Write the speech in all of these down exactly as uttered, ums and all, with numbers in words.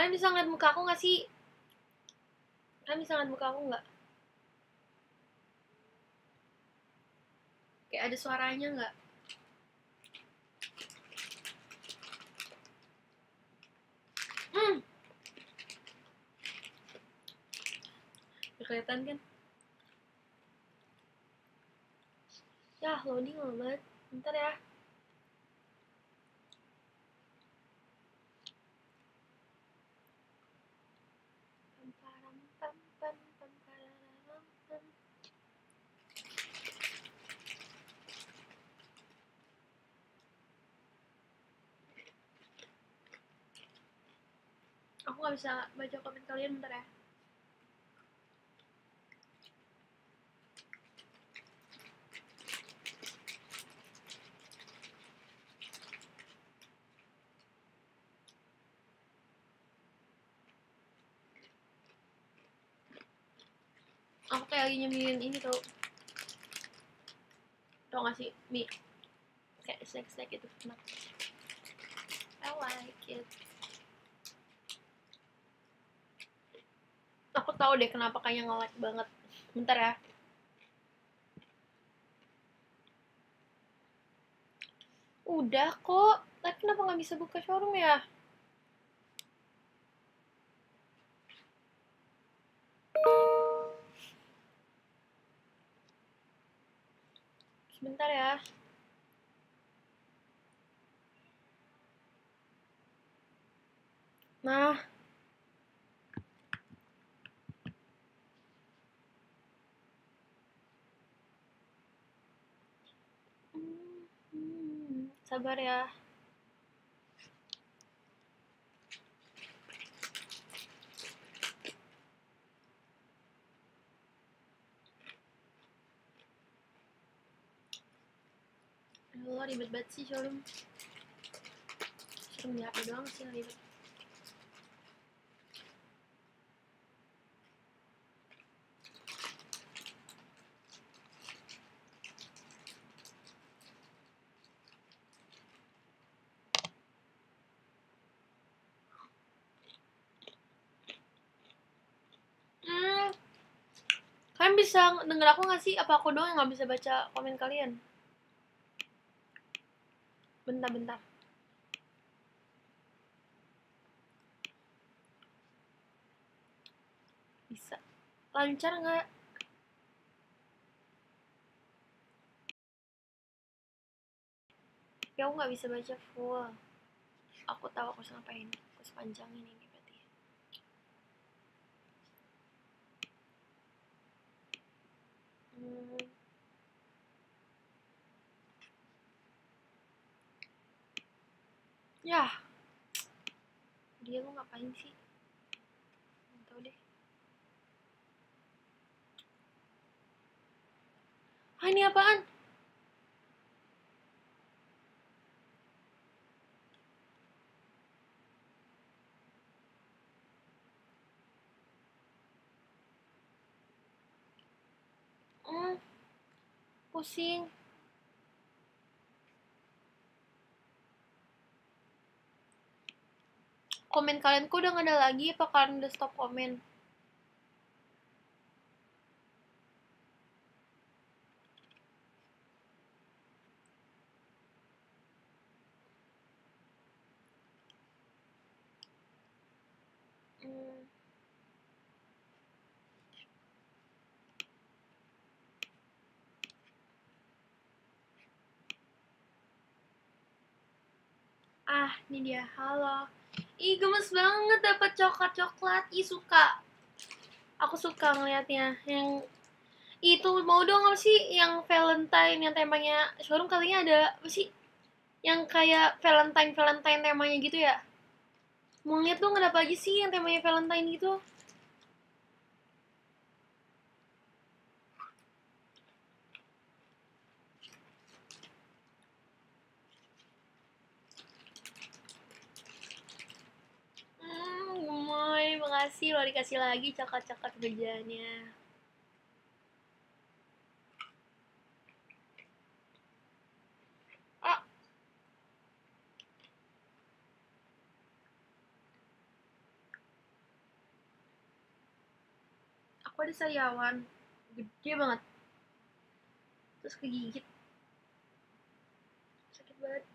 Kalian bisa ngeliat muka aku nggak sih? Kalian bisa ngeliat muka aku nggak? Kayak ada suaranya nggak? Hmm, kelihatan kan? Ya, loading lama banget. Bentar ya. Aku nggak bisa baca komen kalian, bentar ya. Aku kayak lagi nyemilin ini tau. Tau gak sih, mie kayak snack-snack itu enak. I like it. Aku tahu deh kenapa kayaknya nge-like banget. Bentar ya. Udah kok. Tapi kenapa nggak bisa buka showroom ya? Sebentar ya. Nah. Sabar ya. Allah, ribet banget sih showroom. Showroom di H P doang sih ribet. Hmm, kalian bisa denger aku gak sih? Apa aku doang yang gak bisa baca komen kalian? Bentar-bentar. Bisa. Lancar gak? Ya aku gak bisa baca full. Aku tahu aku harus ngapain. Aku sepanjangin ini berarti. Hmm. Ya. Dia lu ngapain sih? Nggak tahu deh. Ah, ini apaan? Hmm, pusing. Komen kalian kok udah gak ada lagi apa kalian udah stop komen? Hmm. Ah, ini dia. Halo. Ih, gemes banget dapat coklat-coklat. Ih, suka. Aku suka ngeliatnya. Yang itu mau dong apa sih yang Valentine yang temanya showroom kalinya ada apa sih? Yang kayak Valentine Valentine temanya gitu ya? Mau lihat dong ada apa aja sih yang temanya Valentine gitu? Hmm, gemoy, makasih lo dikasih lagi coklat-coklat kerjaannya. Ah, Aku ada sariawan gede banget, terus kegigit, sakit banget.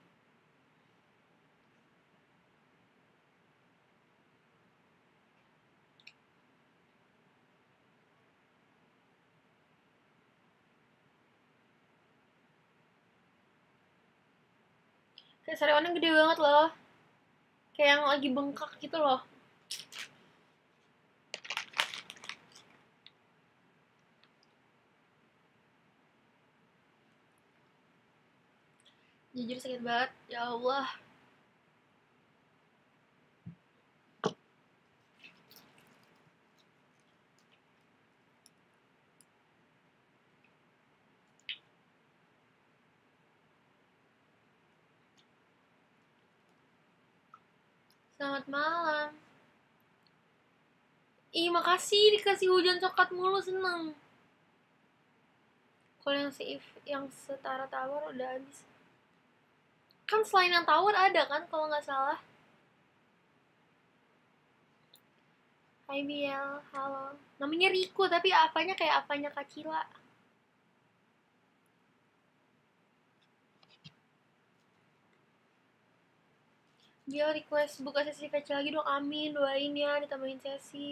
Kayak sariawannya gede banget loh, kayak yang lagi bengkak gitu loh. Jujur sakit banget, ya Allah. Selamat malam. Ih, makasih dikasih hujan coklat mulu, seneng. Kalau yang si yang setara tawar udah habis. Kan selain yang tawar ada kan kalau nggak salah. Hai Biel, halo. Namanya Riko tapi apanya kayak apanya Kak Cila. Biel request buka sesi V C lagi dong, amin, doain ya ditambahin sesi.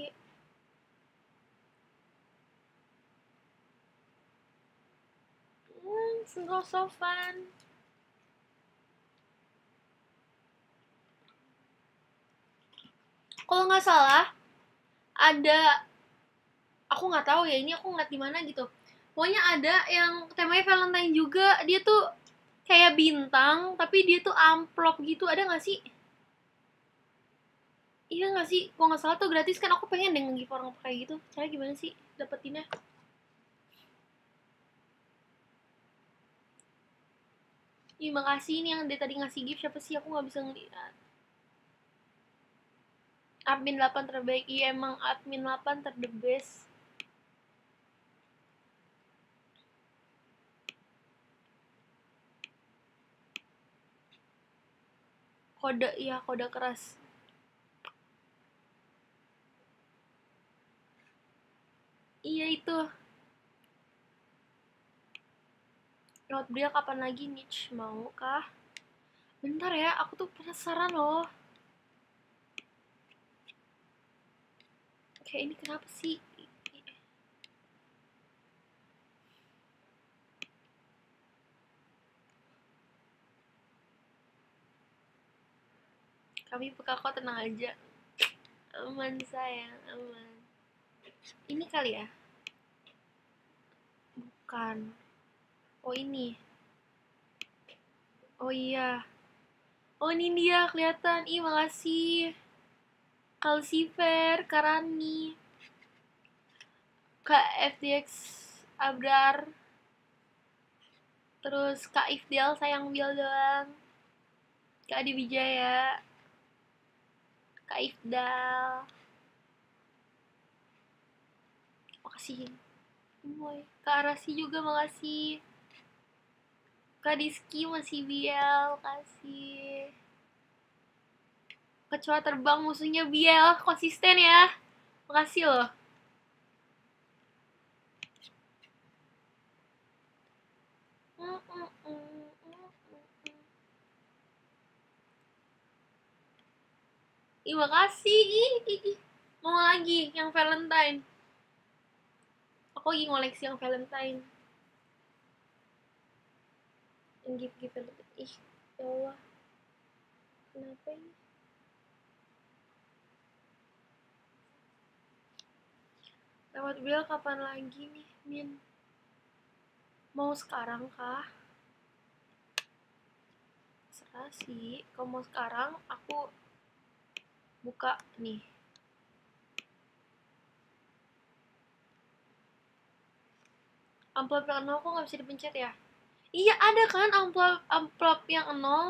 Hmm, so, so fun. Kalau nggak salah ada, aku nggak tahu ya, ini aku ngeliat di mana gitu. Pokoknya ada yang temanya Valentine juga, dia tuh kayak bintang tapi dia tuh amplop gitu, ada nggak sih? Iya nggak sih? Kalau nggak salah tuh gratis kan, aku pengen deh nge-give orang kayak gitu. Caranya gimana sih dapetinnya? Ih, makasih, ini yang dia tadi ngasih gift siapa sih? Aku nggak bisa ngeliat. Admin delapan terbaik. Iya, emang admin delapan ter the best. Kode, iya, kode keras. Iya, itu. Lewat beliau kapan lagi, Nich? Mau kah? Bentar ya, aku tuh penasaran loh. Kayak ini kenapa sih? Kami peka kok, tenang aja. Aman sayang, aman. Ini kali ya? Bukan. Oh ini. Oh iya. Oh ini dia kelihatan. Ih, makasih. Kalsifer, Karani, Kak F D X Abrar, terus Kak Ifdal sayang Biel doang, Kak Adi Wijaya, Kak Ifdal, makasih. Boy. Kak Arasi juga makasih. Kak Diski masih Biel, kasih. Kecoa terbang musuhnya Biel, konsisten ya. Makasih loh. Ih, makasih. Ih, ih, ih. Mau lagi yang Valentine. Aku lagi ngoleksi yang Valentine. Yang gift-gift Valentine. Ih, ya Allah. Kenapa ini? Lewat Bill kapan lagi nih, Min? Mau sekarang kah? Serah sih. Kalau mau sekarang, aku buka nih. Amplop yang nol kok nggak bisa dipencet ya? Iya ada kan amplop amplop yang nol.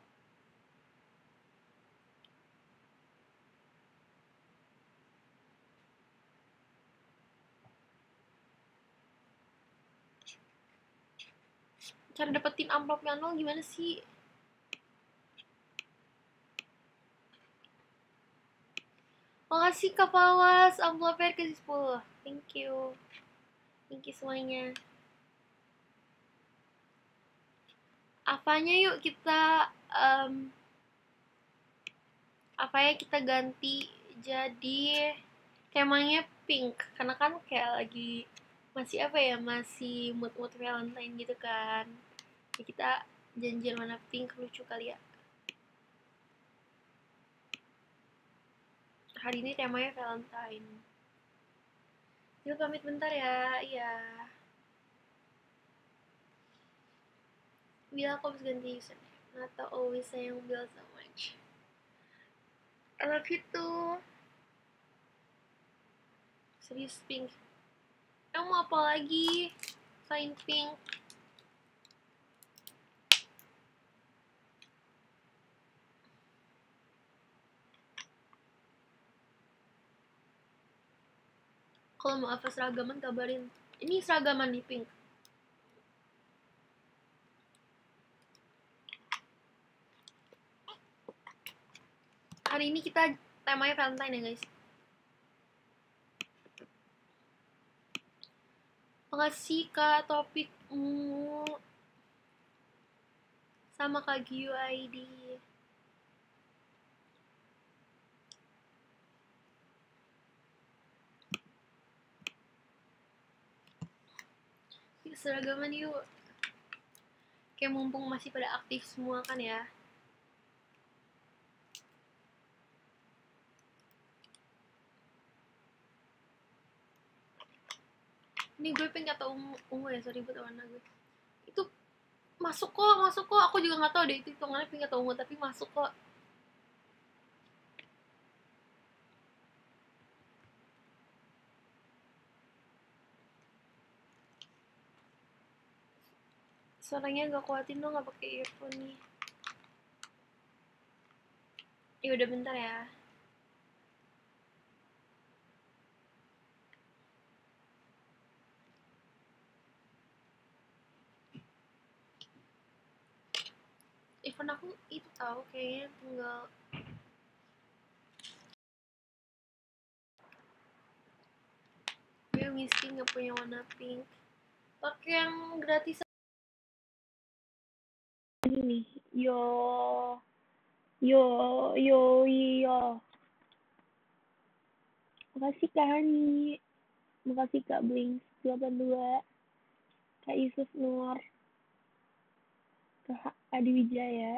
Cara dapetin amplop yang nol gimana sih? Makasih Kak Fawas, amplopnya kasih sepuluh. Thank you. Thank you semuanya. Apanya yuk kita um, apa ya kita ganti jadi temanya pink karena kan kayak lagi masih apa ya masih mood-mood Valentine gitu kan. Ya, kita janjian warna pink lucu kali ya. Hari ini temanya Valentine. Yuk pamit bentar ya. Iya. Bila aku harus ganti username. Nata always sayang Bill so much. I love you too. Serius pink. Kamu mau apa lagi? Selain pink. Kalau mau apa seragaman kabarin. Ini seragaman di pink. Hari ini kita temanya Valentine ya guys. Makasih Kak topikmu. Sama Kak Giu I D. Yuk seragaman yuk. Kayak mumpung masih pada aktif semua kan ya. Ini gue pink atau ungu, ungu ya, sorry buat warna gue. Itu masuk kok, masuk kok. Aku juga nggak tahu deh itu hitungannya pink atau ungu, tapi masuk kok. Suaranya gak kuatin dong, nggak pakai earphone nih. Ya udah bentar ya. Earphone aku itu tahu kayaknya tinggal gue mesti nggak punya warna pink. Pakai yang gratis ini nih. Yo yo yo yo. Makasih Kak Hani. Makasih Kak Blink delapan dua. Kak Yusuf Nur. Kak Adi Wijaya.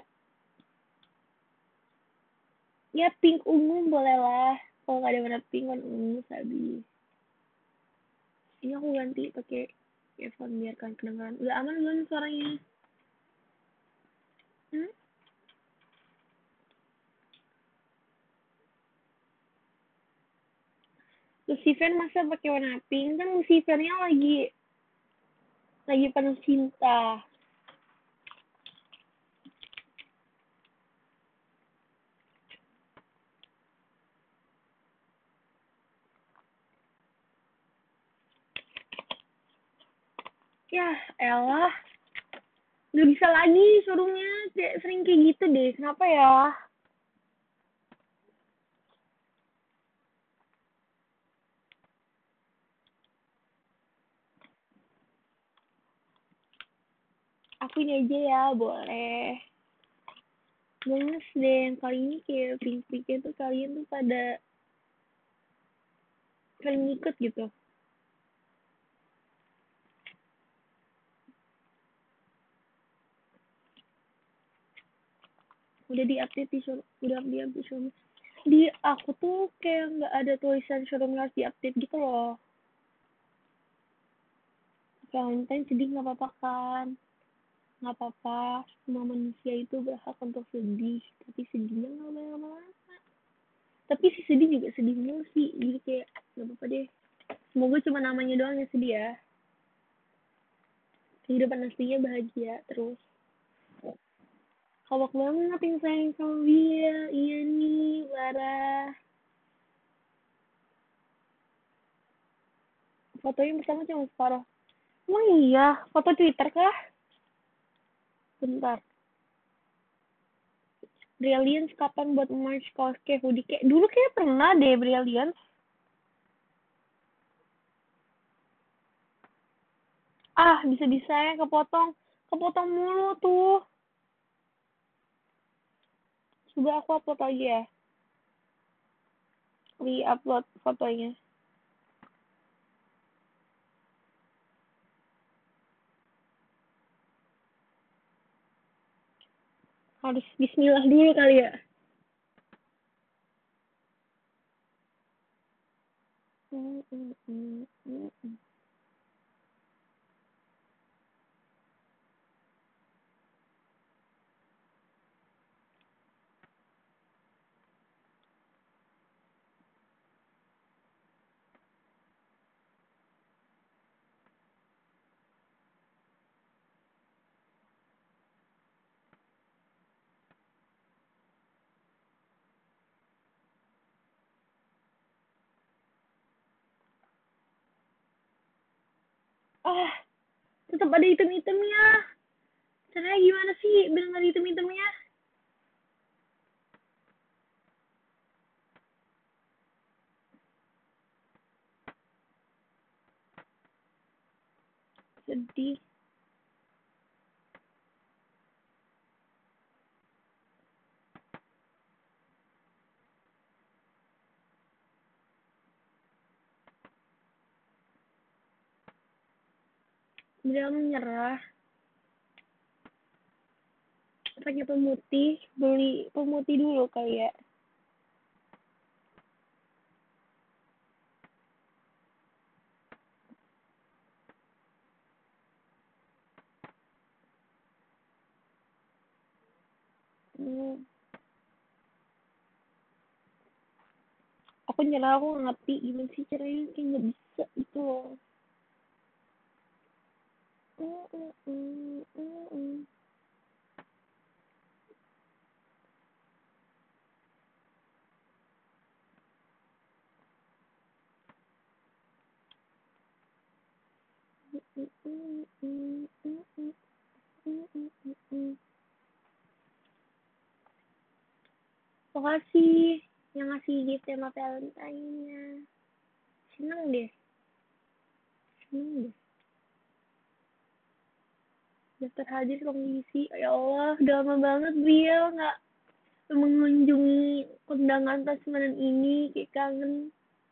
Ya pink ungu boleh lah. Kalau nggak ada warna pink kan ungu sabi. Ini aku ganti pakai earphone biarkan kedengaran. Udah aman belum suaranya? Hmm? Lucifer masa pakai warna pink kan Lucifernya lagi lagi penuh cinta. Ya elah, nggak bisa lagi suruhnya kayak sering kayak gitu deh. Kenapa ya? Aku ini aja ya, boleh. Gemes deh, yang kali ini kayak pink-pinknya tuh kalian tuh pada saling ngikut gitu. Udah di-update di showroom, udah di-update di showroom. Di aku tuh kayak nggak ada tulisan showroom harus di-update gitu loh. Valentine sedih nggak apa-apa kan? Nggak apa-apa, semua manusia itu berhak untuk sedih, tapi sedihnya nggak boleh lama-lama. Tapi si sedih juga sedih mulu sih, jadi kayak nggak apa-apa deh. Semoga cuma namanya doang yang sedih ya. Kehidupan aslinya bahagia terus. Kawak banget yang sayang sama dia. Iya nih, Lara. Fotonya pertama cuma separuh. Emang iya? Foto Twitter kah? Bentar. Brilliance kapan buat merch kaos kayak hoodie? Kayak dulu kayak pernah deh Brilliance. Ah, bisa-bisanya kepotong. Kepotong mulu tuh. Coba aku upload lagi ya. Re-upload fotonya. Harus bismillah dulu kali ya. Mm, mm, mm, mm, mm. Ah, tetap ada item-itemnya. Caranya gimana sih biar nggak ada item-itemnya? Sedih. Dia menyerah. Pakai pemutih, beli pemutih dulu kali ya. Hmm. Aku nyerah, aku nggak ngerti gimana sih caranya, kayak nggak bisa gitu loh. Mm, mm, mm, mm, mm. Mm, mm, mm, mm, mm, mm, mm, mm, mm. Makasih yang ngasih gift tema Valentine-nya. Seneng deh, seneng deh. Daftar hadir kondisi, ya Allah, udah lama banget Bria nggak mengunjungi kondangan prasmanan ini, kayak kangen.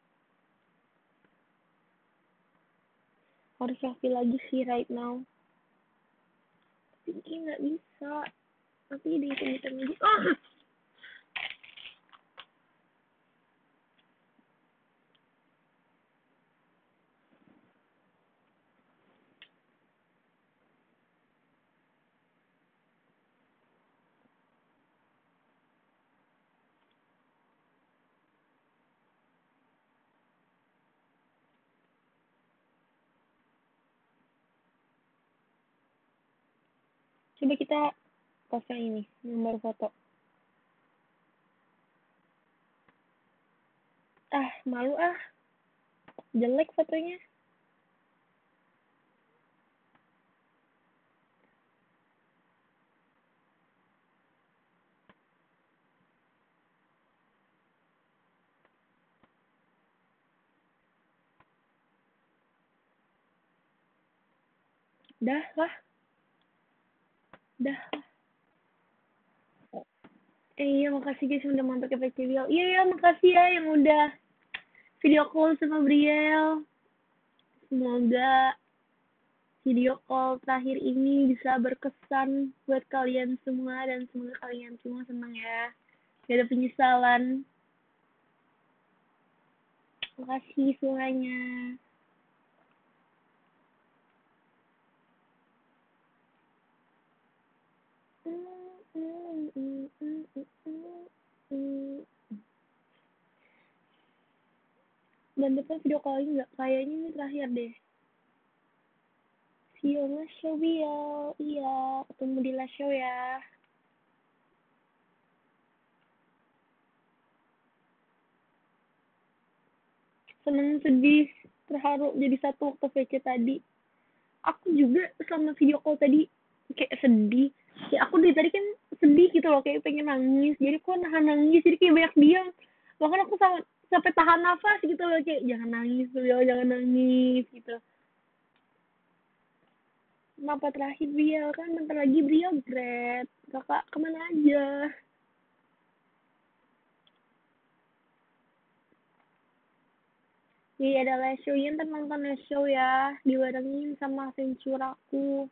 Harus selfie lagi sih right now. Tapi kayak nggak bisa. Tapi di hitam-hitam aja. Oh! Coba kita post yang ini, nomor foto. Ah, malu ah. Jelek fotonya. Dah lah. Dah lah. Eh iya, makasih guys udah mampir ke P C Biel. Iya ya, makasih ya yang udah video call sama Briel. Semoga video call terakhir ini bisa berkesan buat kalian semua dan semoga kalian semua senang ya. Gak ada penyesalan. Makasih semuanya. Dan depan video call nggak? Kayaknya ini terakhir deh. See you on the show, Biel. Iya, ketemu di last show ya. Seneng, sedih, terharu jadi satu waktu V C tadi. Aku juga selama video call tadi kayak sedih. Ya aku dari tadi kan sedih gitu loh, kayak pengen nangis, jadi aku nahan nangis, jadi kayak banyak diam, bahkan aku sampai sampai tahan nafas gitu loh, kayak jangan nangis beliau, jangan nangis gitu. Kenapa terakhir beliau, kan bentar lagi beliau grad, kakak kemana aja? Iya ada live show, ya ntar nonton live show ya, dibarengin sama Ventura aku.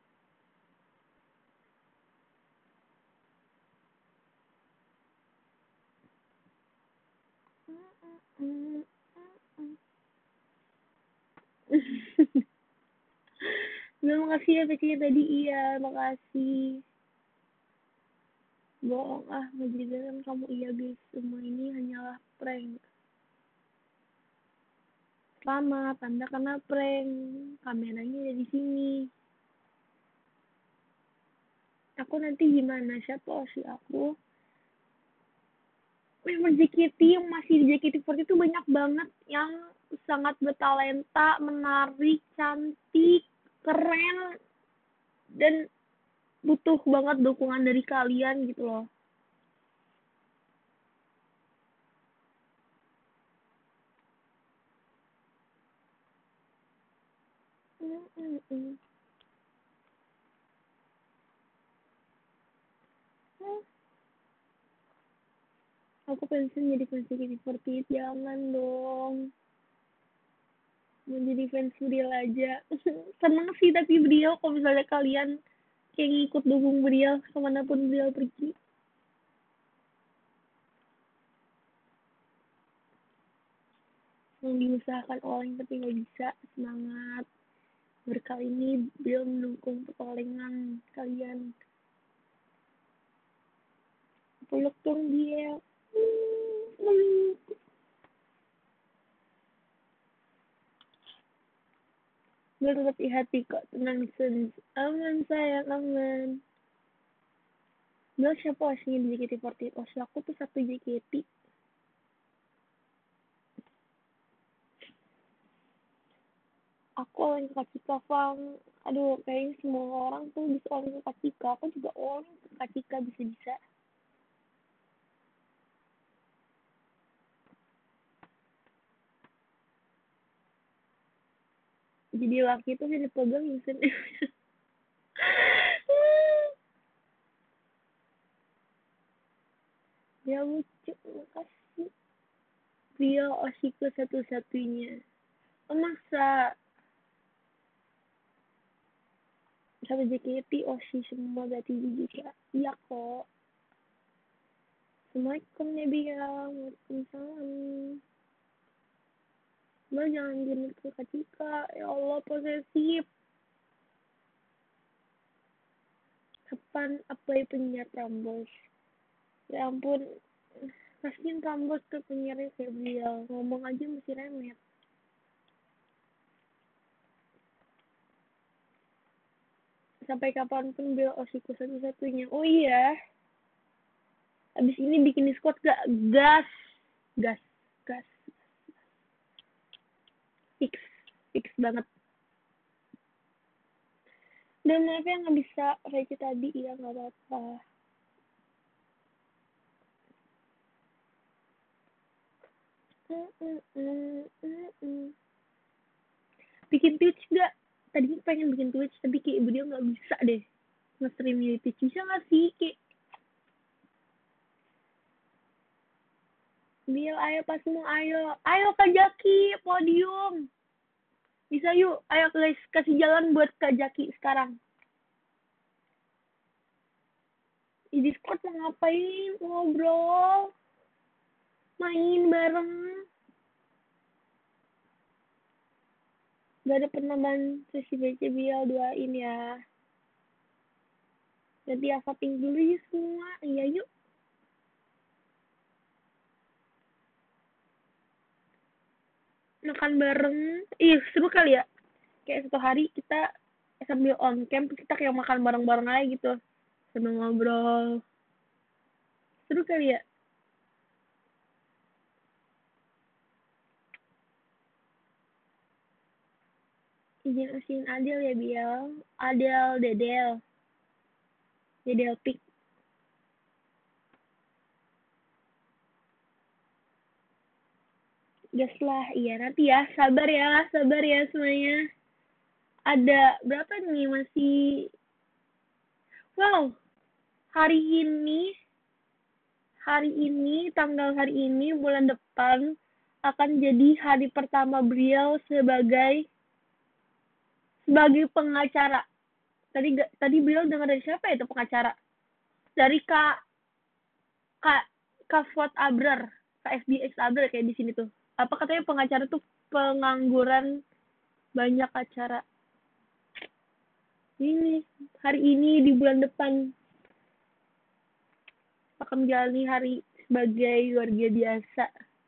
Belum, makasih ya Peci tadi, iya makasih. Bohong ah, menjadikan kamu, iya guys, semua ini hanyalah prank. Selamat, Anda kena prank, kameranya ada di sini. Aku nanti gimana, siapa sih aku? Member J K T yang masih di J K T empat puluh itu banyak banget yang sangat bertalenta, menarik, cantik, keren, dan butuh banget dukungan dari kalian gitu loh. Mm -mm -mm. Aku pengen jadi fans J K T empat puluh, jangan dong. Mau jadi fans Briel aja. Seneng sih tapi Briel, kalau misalnya kalian kayak ngikut dukung Briel kemanapun Briel pergi. Yang diusahakan orang tapi nggak bisa, semangat. Berkali ini Briel mendukung petualangan kalian. Peluk dong Briel. Hmm, Gue tetap di hati kok, tenang Sens. Aman sayang, aman. Gue siapa osnya di J K T empat puluh? Os aku tuh satu J K T. Aku orang Kak Cika, Fang. Aduh, kayaknya semua orang tuh bisa orang Kak Cika. Aku juga orang Kak Cika bisa-bisa. Jadi laki itu bisa dipegang Vincent. Ya lucu, makasih. Dia osiku satu-satunya. Oh, masa satu J K T osi semua berarti juga. Iya kok. Assalamualaikum Nabiya. Waalaikumsalam. Mbak jangan genit ke Kak Cika. Ya Allah, posesif. Kapan apply penyiar Prambors? Ya ampun, kasihin Prambors ke penyiarnya Febriel. Ngomong aja mesti remet. Sampai kapanpun Bel osiku satu-satunya. Oh iya, abis ini bikin Discord gak? Gas. Gas. Gas. Fix. Fix banget. Dan maaf ya gak bisa receh tadi. Ya gak apa-apa. Mm, mm, mm, mm, mm. Bikin Twitch gak? Tadinya pengen bikin Twitch, tapi kayak ibu dia gak bisa deh nge-stream di Twitch. Bisa gak sih? Kayak Bill, ayo pas semua, ayo. Ayo Kak Jaki, podium. Bisa yuk, ayo guys, kasih jalan buat Kak Jaki sekarang. Di Discord mau ngapain? Ngobrol. Main bareng. Gak ada penambahan sesi B C Bial doain ya. Nanti voting dulu ya semua. Iya yuk. Makan bareng. Ih seru kali ya. Kayak satu hari kita sambil on cam kita kayak makan bareng-bareng aja gitu. Sambil ngobrol. Seru kali ya. Izin usin Adel ya Bial. Adel Dedel. Dedel Pik. Gas lah, iya nanti ya, sabar ya, sabar ya semuanya. Ada berapa nih masih? Wow, hari ini, hari ini, tanggal hari ini, bulan depan akan jadi hari pertama beliau sebagai sebagai pengacara. Tadi tadi beliau dengar dari siapa itu pengacara? Dari Kak Kak Kak Fuad Abrar, Kak F B X Abrar kayak di sini tuh. Apa katanya pengacara tuh pengangguran banyak acara. Ini hari ini di bulan depan akan menjalani hari sebagai warga biasa.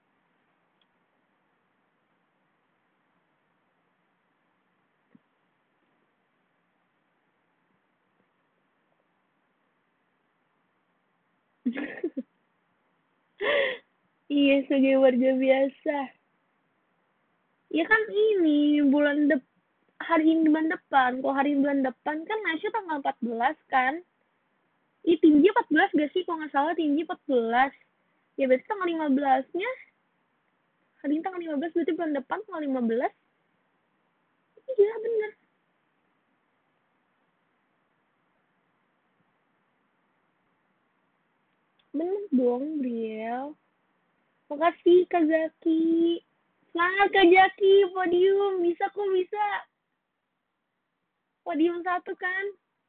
Iya, sebagai warga biasa. Ya kan ini bulan depan, hari ini bulan depan. Kalau hari ini bulan depan kan Nasya tanggal empat belas kan? Ih, tinggi empat belas gak sih? Kalau nggak salah tinggi empat belas. Ya berarti tanggal lima belas-nya. Hari ini tanggal lima belas, berarti bulan depan tanggal lima belas. Iya, bener. Bener dong, Briel. Makasih, Kak Zaki. Semangat, Kak Zaki. Podium. Bisa kok, bisa. Podium satu kan?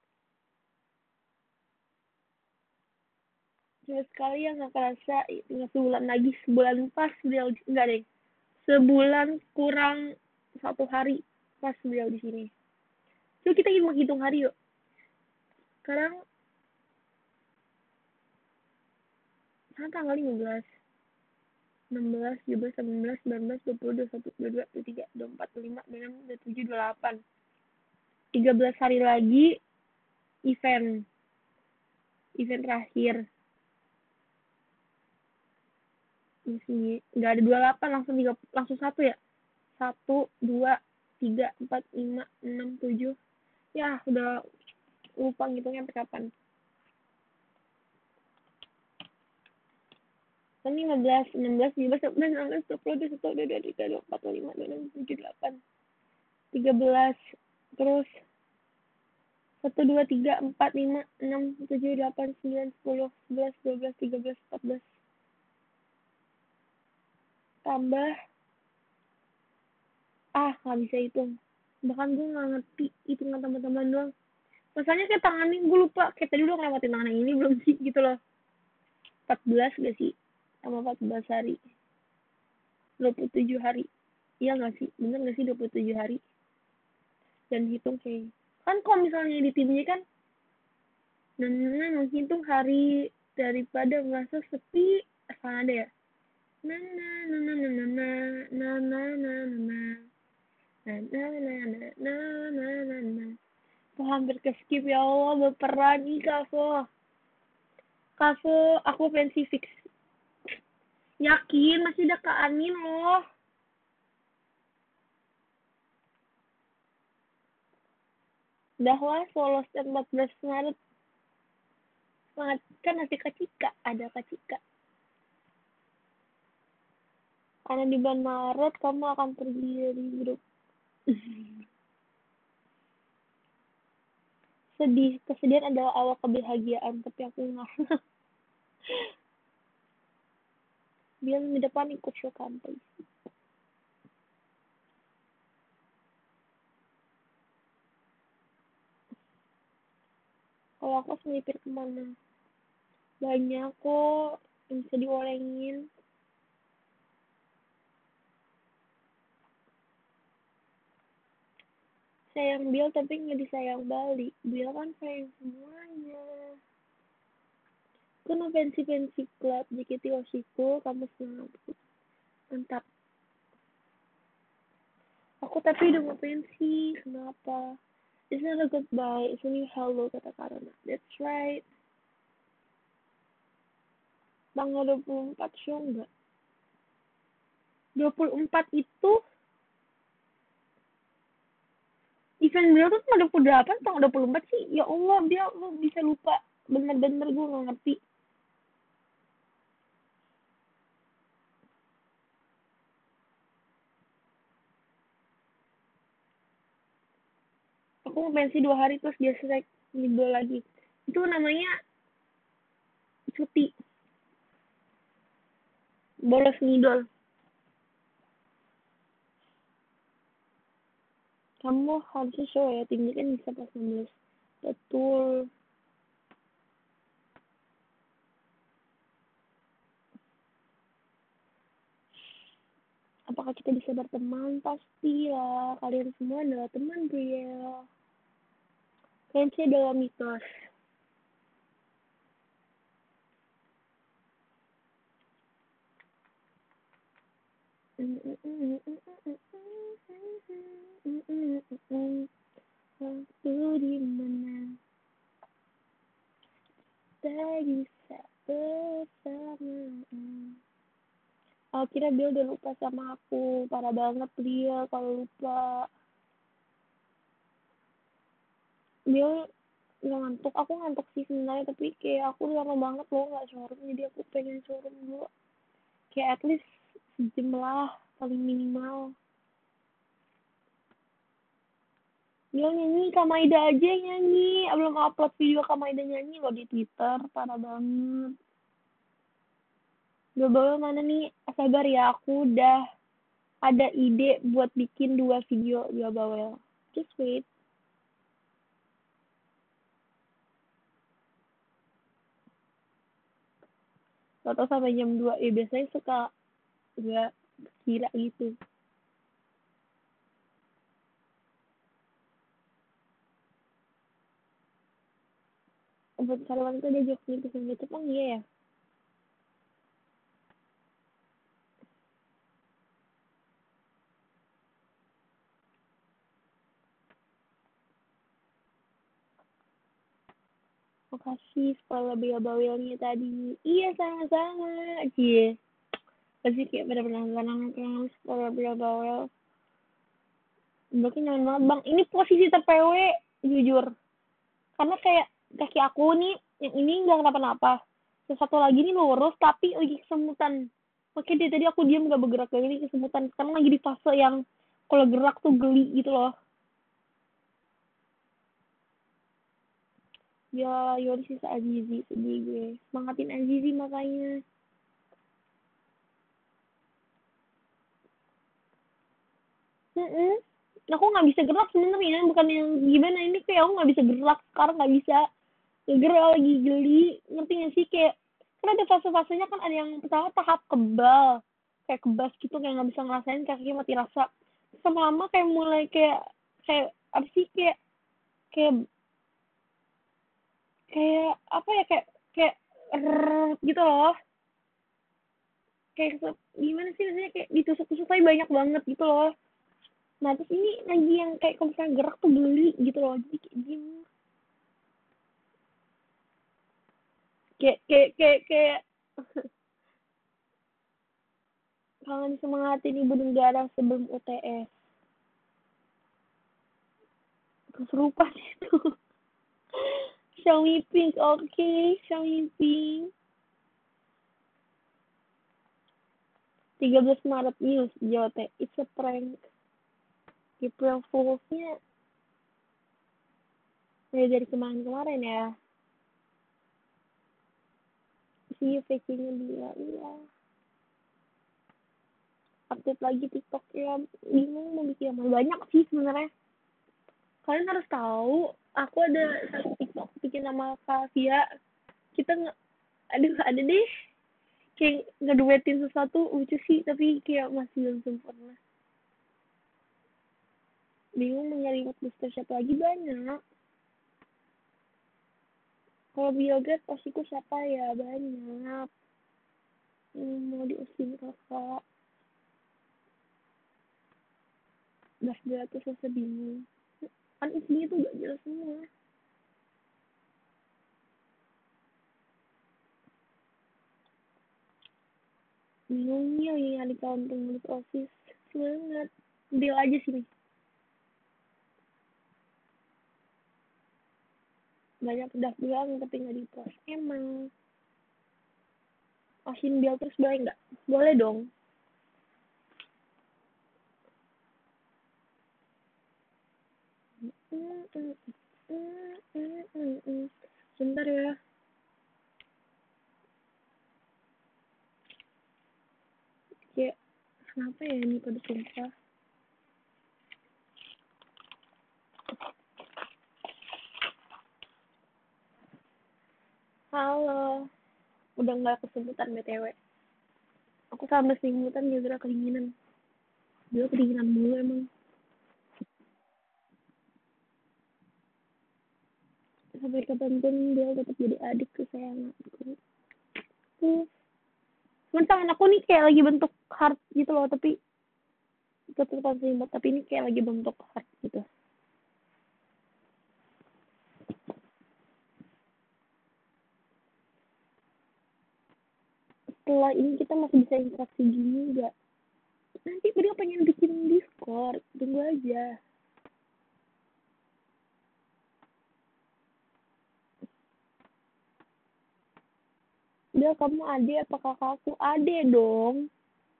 Cuma sekali ya nggak kerasa. Tinggal sebulan lagi. Sebulan pas, Briel. Enggak deh. Sebulan kurang satu hari pas beliau di sini. Yuk kita ingin menghitung hari yuk. Sekarang sekarang tanggal lima belas, enam belas, tujuh belas, delapan belas, sembilan belas, dua puluh, dua puluh satu, dua puluh dua, dua puluh tiga, dua puluh empat, dua puluh lima, dua puluh enam, dua puluh tujuh, dua puluh delapan. tiga belas hari lagi event. Event terakhir. Ini nggak ada dua puluh delapan, langsung tiga, langsung satu ya. Satu, dua, tiga, empat, lima, enam, tujuh. Ya, udah lupa ngitungnya sampai kapan. Kan lima belas, enam belas, tujuh belas, delapan belas, sembilan belas, dua puluh, dua puluh satu, dua puluh dua, dua puluh tiga, dua puluh empat, dua puluh lima, dua puluh enam, dua puluh tujuh, dua puluh delapan, tiga belas, terus satu, dua, tiga, empat, lima, enam, tujuh, delapan, sembilan, sepuluh, sebelas, dua belas, tiga belas, empat belas. Tambah, ah nggak bisa hitung. Bahkan gue nggak ngerti hitungan teman-teman doang. Masalahnya kayak tangan ini, gue lupa. Kayak tadi udah ngelewatin tangan yang ini belum sih gitu loh. empat belas gak sih? Sama empat belas hari. dua puluh tujuh hari. Iya gak sih? Bener gak sih dua puluh tujuh hari? Dan hitung kayak kan kalau misalnya di timnya kan nah, menghitung hari daripada merasa sepi asal ada ya na na na na na na na na na na na na na na na na na na. Oh, hampir ke skip ya Allah, berperan nih Kavo. Kavo, aku pensi fix. Yakin masih ada Kak Anin loh. Dah lah, lolos empat belas Maret. Semangat, kan nanti Kak Cika, ada Kak Cika. Karena di bulan Maret kamu akan pergi dari grup. Sedih, kesedihan adalah awal kebahagiaan, tapi aku nggak. Dia minggu depan ikut show campus. Kalau aku selipir kemana? Banyak kok yang bisa diolengin. Sayang Bill tapi nggak disayang balik. Bill kan sayang semuanya. Aku no pensi-pensi klub J K T Oshiko, kamu semangat. Mantap. Aku tapi udah mau pensi. Kenapa? It's not a goodbye, it's only hello, kata Karena. That's right. Tanggal dua puluh empat show enggak? dua puluh empat itu event beliau tuh tanggal dua puluh delapan, tanggal dua puluh empat sih. Ya Allah, dia lu bisa lupa. Bener-bener gue gak ngerti. aku mau pensi dua hari terus dia selesai ngidol lagi. Itu namanya cuti, bolos ngidol. Kamu harusnya show ya, tinggi kan bisa pas enam belas. Betul. Apakah kita bisa berteman? Pastilah. Kalian semua adalah teman Briel. Friendship adalah mitos. Waktu di mana kita bisa bersama. Oh, kira Bill udah lupa sama aku. Parah banget dia kalau lupa. Bill nggak ngantuk. Aku ngantuk sih sebenarnya, tapi kayak aku lama banget loh nggak showroom, jadi aku pengen showroom dulu. Kayak at least sejam lah, paling minimal. Bill nyanyi, Kamaida aja yang nyanyi. Belum upload video Kamaida nyanyi loh di Twitter. Parah banget. Bill Bawel mana nih? Sabar ya, aku udah ada ide buat bikin dua video Bill Bawel. Just wait. Atau sampai jam dua, ya biasanya suka gak kira gitu. Buat karyawan tuh ada jok gitu sama Jepang, iya ya? Makasih spoiler Bill-Bawelnya tadi. Iya, sama-sama. Cie. Pasti kayak bener-bener kenangan-kenangan spoiler Bill-Bawel. Berarti nyaman banget, Bang. Ini posisi ter P W, jujur. Karena kayak kaki aku nih, yang ini nggak kenapa-napa. Yang satu lagi nih lurus, tapi lagi kesemutan. Makanya dari tadi aku diam gak bergerak, lagi kesemutan. Sekarang lagi di fase yang kalau gerak tuh geli gitu loh. Ya, Yori sisa Azizi, sedih gue. Semangatin Azizi makanya. Mm-mm. Aku nggak bisa gerak sebenarnya, bukan yang gimana, ini kayak aku nggak bisa gerak sekarang, nggak bisa gerak, lagi geli, ngerti nggak sih? Kayak kan ada fase-fasenya, kan ada yang pertama tahap kebal, kayak kebas gitu, kayak nggak bisa ngerasain, kakinya mati rasa. Sama lama kayak mulai kayak kayak apa sih, kayak kayak kayak apa ya, kayak kayak rrrr, gitu loh, kayak gimana sih maksudnya, kayak ditusuk-tusuk tapi banyak banget gitu loh. Nah terus ini lagi yang kayak kalau misalnya gerak tuh geli gitu loh, jadi kayak gini, kayak kayak kayak kayak kangen semangatin ibu negara sebelum U T S. Kesurupan itu. Xiaomi Pink, oke, okay. Xiaomi Pink. tiga belas Maret news, Jawa Tengah. It's a prank. April Fool's-nya ya dari kemarin-kemarin ya. See fake-nya dia, iya. Update lagi TikTok ya, bingung mau bikin yang banyak sih sebenarnya. Kalian harus tahu, aku ada satu TikTok bikin nama Kavia. Kita nggak, aduh ada deh. Kayak ngeduetin sesuatu lucu sih, tapi kayak masih belum sempurna. Bingung mau nyari booster siapa lagi, banyak. Kalau bioget osiku siapa ya, banyak. Hmm, mau diusin kakak. Udah tuh selesai bingung. Kan isinya tuh gak jelas semua. Bingungnya ya nyari kawan pengurus OSIS. Semangat. Deal aja sini. Banyak udah bilang tapi gak di-post. Emang. Osin Bill terus boleh gak? Boleh dong. Mm, mm, mm, mm, mm, mm. Bentar ya. Kayak kenapa ya ini kode sumpah? Halo. Udah nggak kesebutan B T W. Aku sama selimutan gara-gara kedinginan. Dia kedinginan mulu emang. Sampai kapanpun dia tetap jadi adik kesayanganku. Tuh. Cuman tangan aku nih kayak lagi bentuk heart gitu loh, tapi tetap selimut, tapi ini kayak lagi bentuk heart gitu. Setelah ini kita masih bisa interaksi gini nggak? Nanti beliau pengen bikin Discord, tunggu aja. Udah, kamu ade apa kakakku? Ade dong.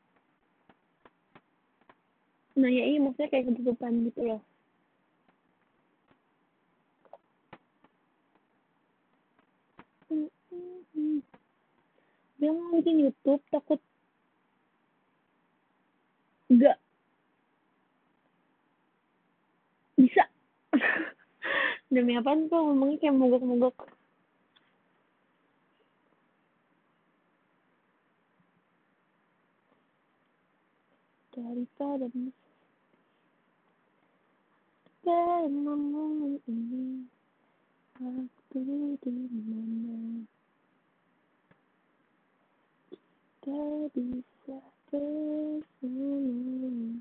Nah ya iya, maksudnya kayak ketutupan gitu loh. Dia mau bikin YouTube, takut nggak bisa. Demi apaan tuh ngomongnya kayak mogok-mogok. Daripada karena momen ini waktu di mana kita bisa bersama.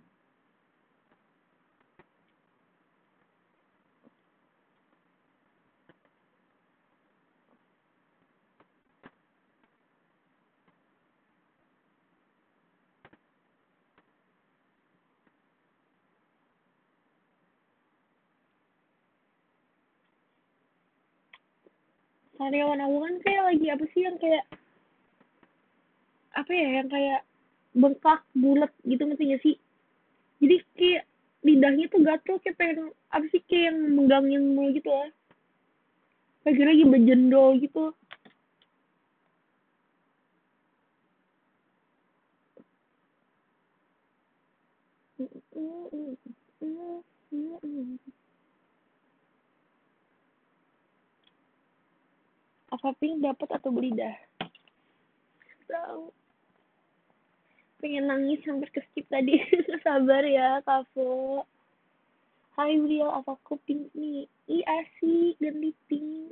Karyawan aku kan kayak lagi apa sih yang kayak apa ya yang kayak bengkak bulat gitu, ngerti gak sih? Jadi kayak lidahnya tuh gatel, kayak pengen apa sih, kayak yang menggangin mulu gitu lah, kayak lagi bejendol gitu. Apa pink dapat atau beli dah? Tahu. Pengen nangis hampir ke skip tadi. Sabar ya, Kavo. Hai Briel, apa aku pink nih? Ih asik, ganti pink.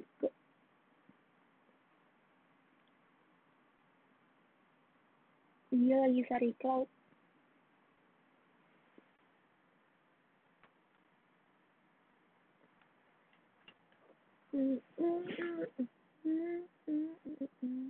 Iya lagi Sari Cloud. Mm, mm, mm, mm, mm, mm, mm.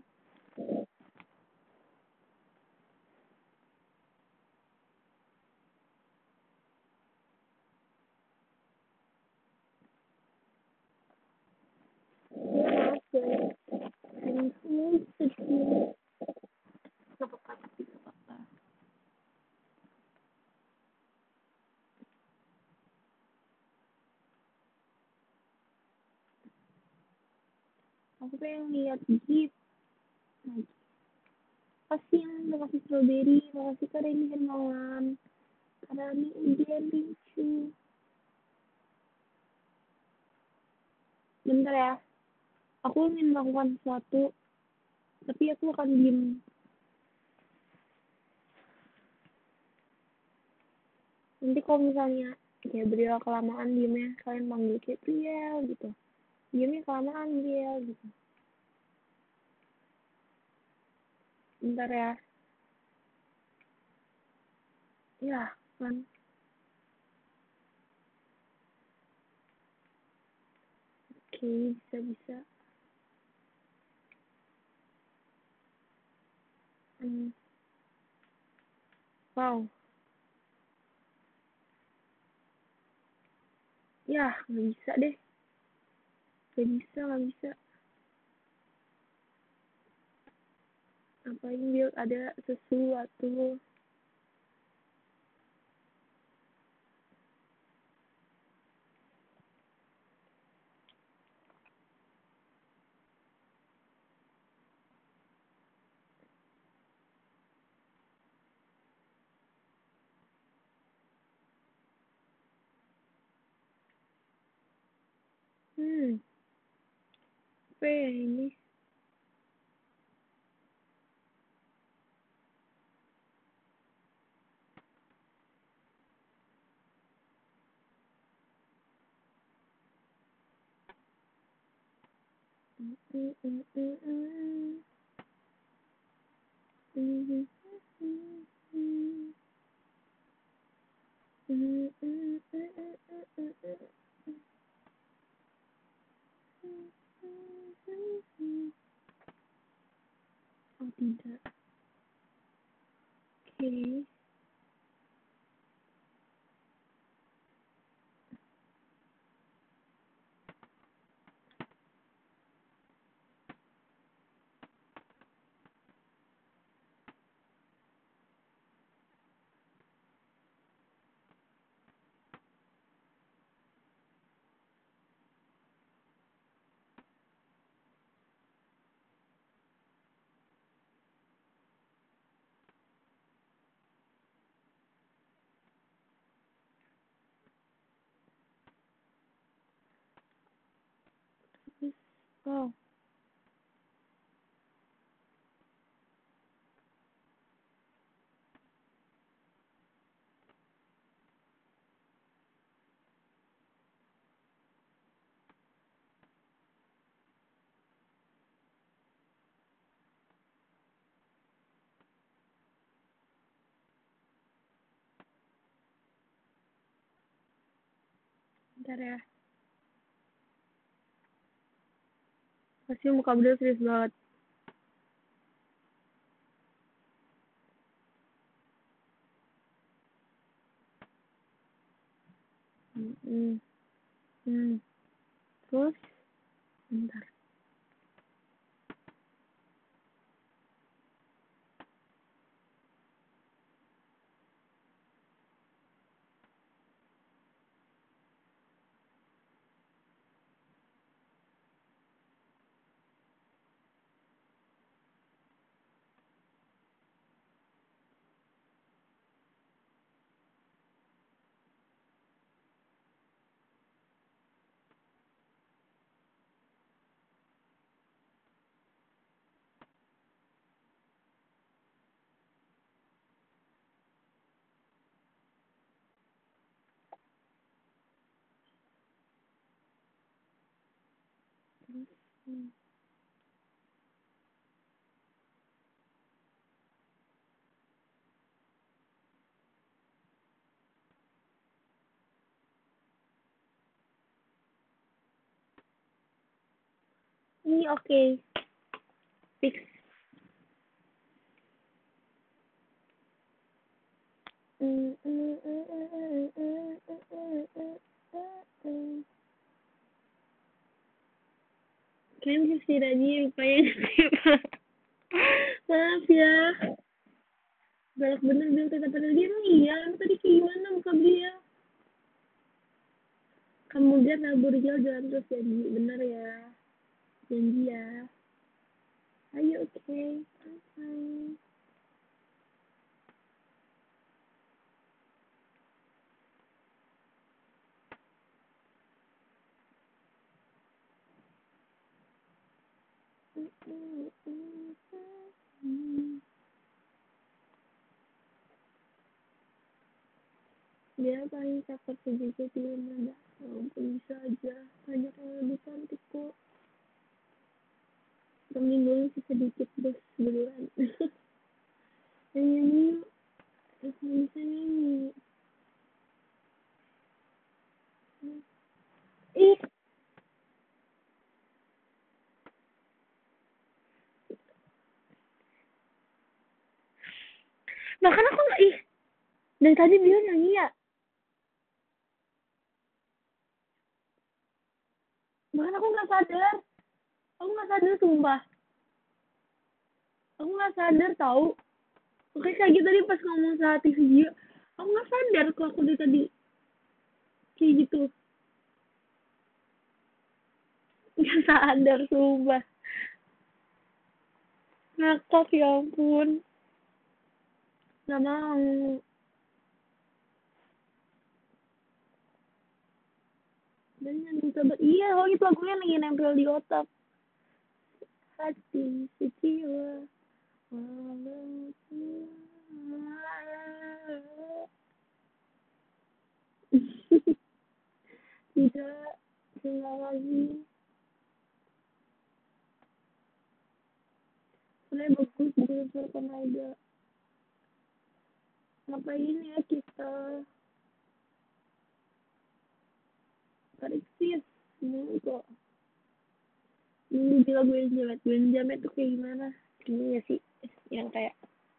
Aku pengen lihat gift. Makasih yang udah kasih strawberry, makasih Kak Reni Hermawan, Kak Rani Ujian Rincu. Bentar ya, aku ingin melakukan sesuatu, tapi aku akan diem. Nanti kalau misalnya kayak beliau kelamaan diemnya, kalian panggil kayak Priel gitu. Diemnya kelamaan Priel gitu. Bentar ya. Ya kan. Oke, bisa-bisa. Hmm. Wow. Ya, nggak bisa deh. Nggak bisa, nggak bisa. Apain dia ada sesuatu. Hmm. Apa ya ini? Mm, mm, mm, mm, mm. Mhm. Mhm. Mhm, mhm, mhm, mhm, mhm. Oh tidak. Oke. Oh, bentar ya. Pasti muka Abdul serius banget. Hmm. Hmm. Hmm. Terus, bentar. Hmm. Ini oke. Okay. Fix. Hmm. Hmm. Hmm. Hmm. Hmm. Hmm. Hmm. Hmm. Kayaknya bisa tidak aja rupanya. Maaf ya. Galak bener bilang tetap pada dia. Emang iya. Emang tadi kayak gimana muka dia? Kemudian nabur jauh jalan terus janji. Bener ya. Janji ya. Ayo oke. Okay. Bye. Dia paling cakep sedikit di mana? Walaupun bisa aja banyak yang lebih cantik kok. Temenin sih sedikit bos beneran. Nyanyi yuk. Terus bisa nyanyi. Ih, bahkan aku nggak ih. Dari tadi dia nyanyi ya. Bahkan aku nggak sadar. Aku nggak sadar sumpah. Aku nggak sadar tahu. Oke kayak gitu tadi pas ngomong saat T V video. Aku nggak sadar kok aku dari tadi kayak gitu. Nggak sadar sumpah. Ngakak ya ampun. Nggak mau. Dengan sabar. Iya, oh itu lagunya lagi nempel di otak. Hati kecewa. Tidak, terima kasih. Sebenarnya bagus bukan suara tenaga. Ngapain ya kita? Tarik sih, mulu kok. Minggu bila gue jamet, gue jamet tuh kayak gimana? Ini ya sih, yang kayak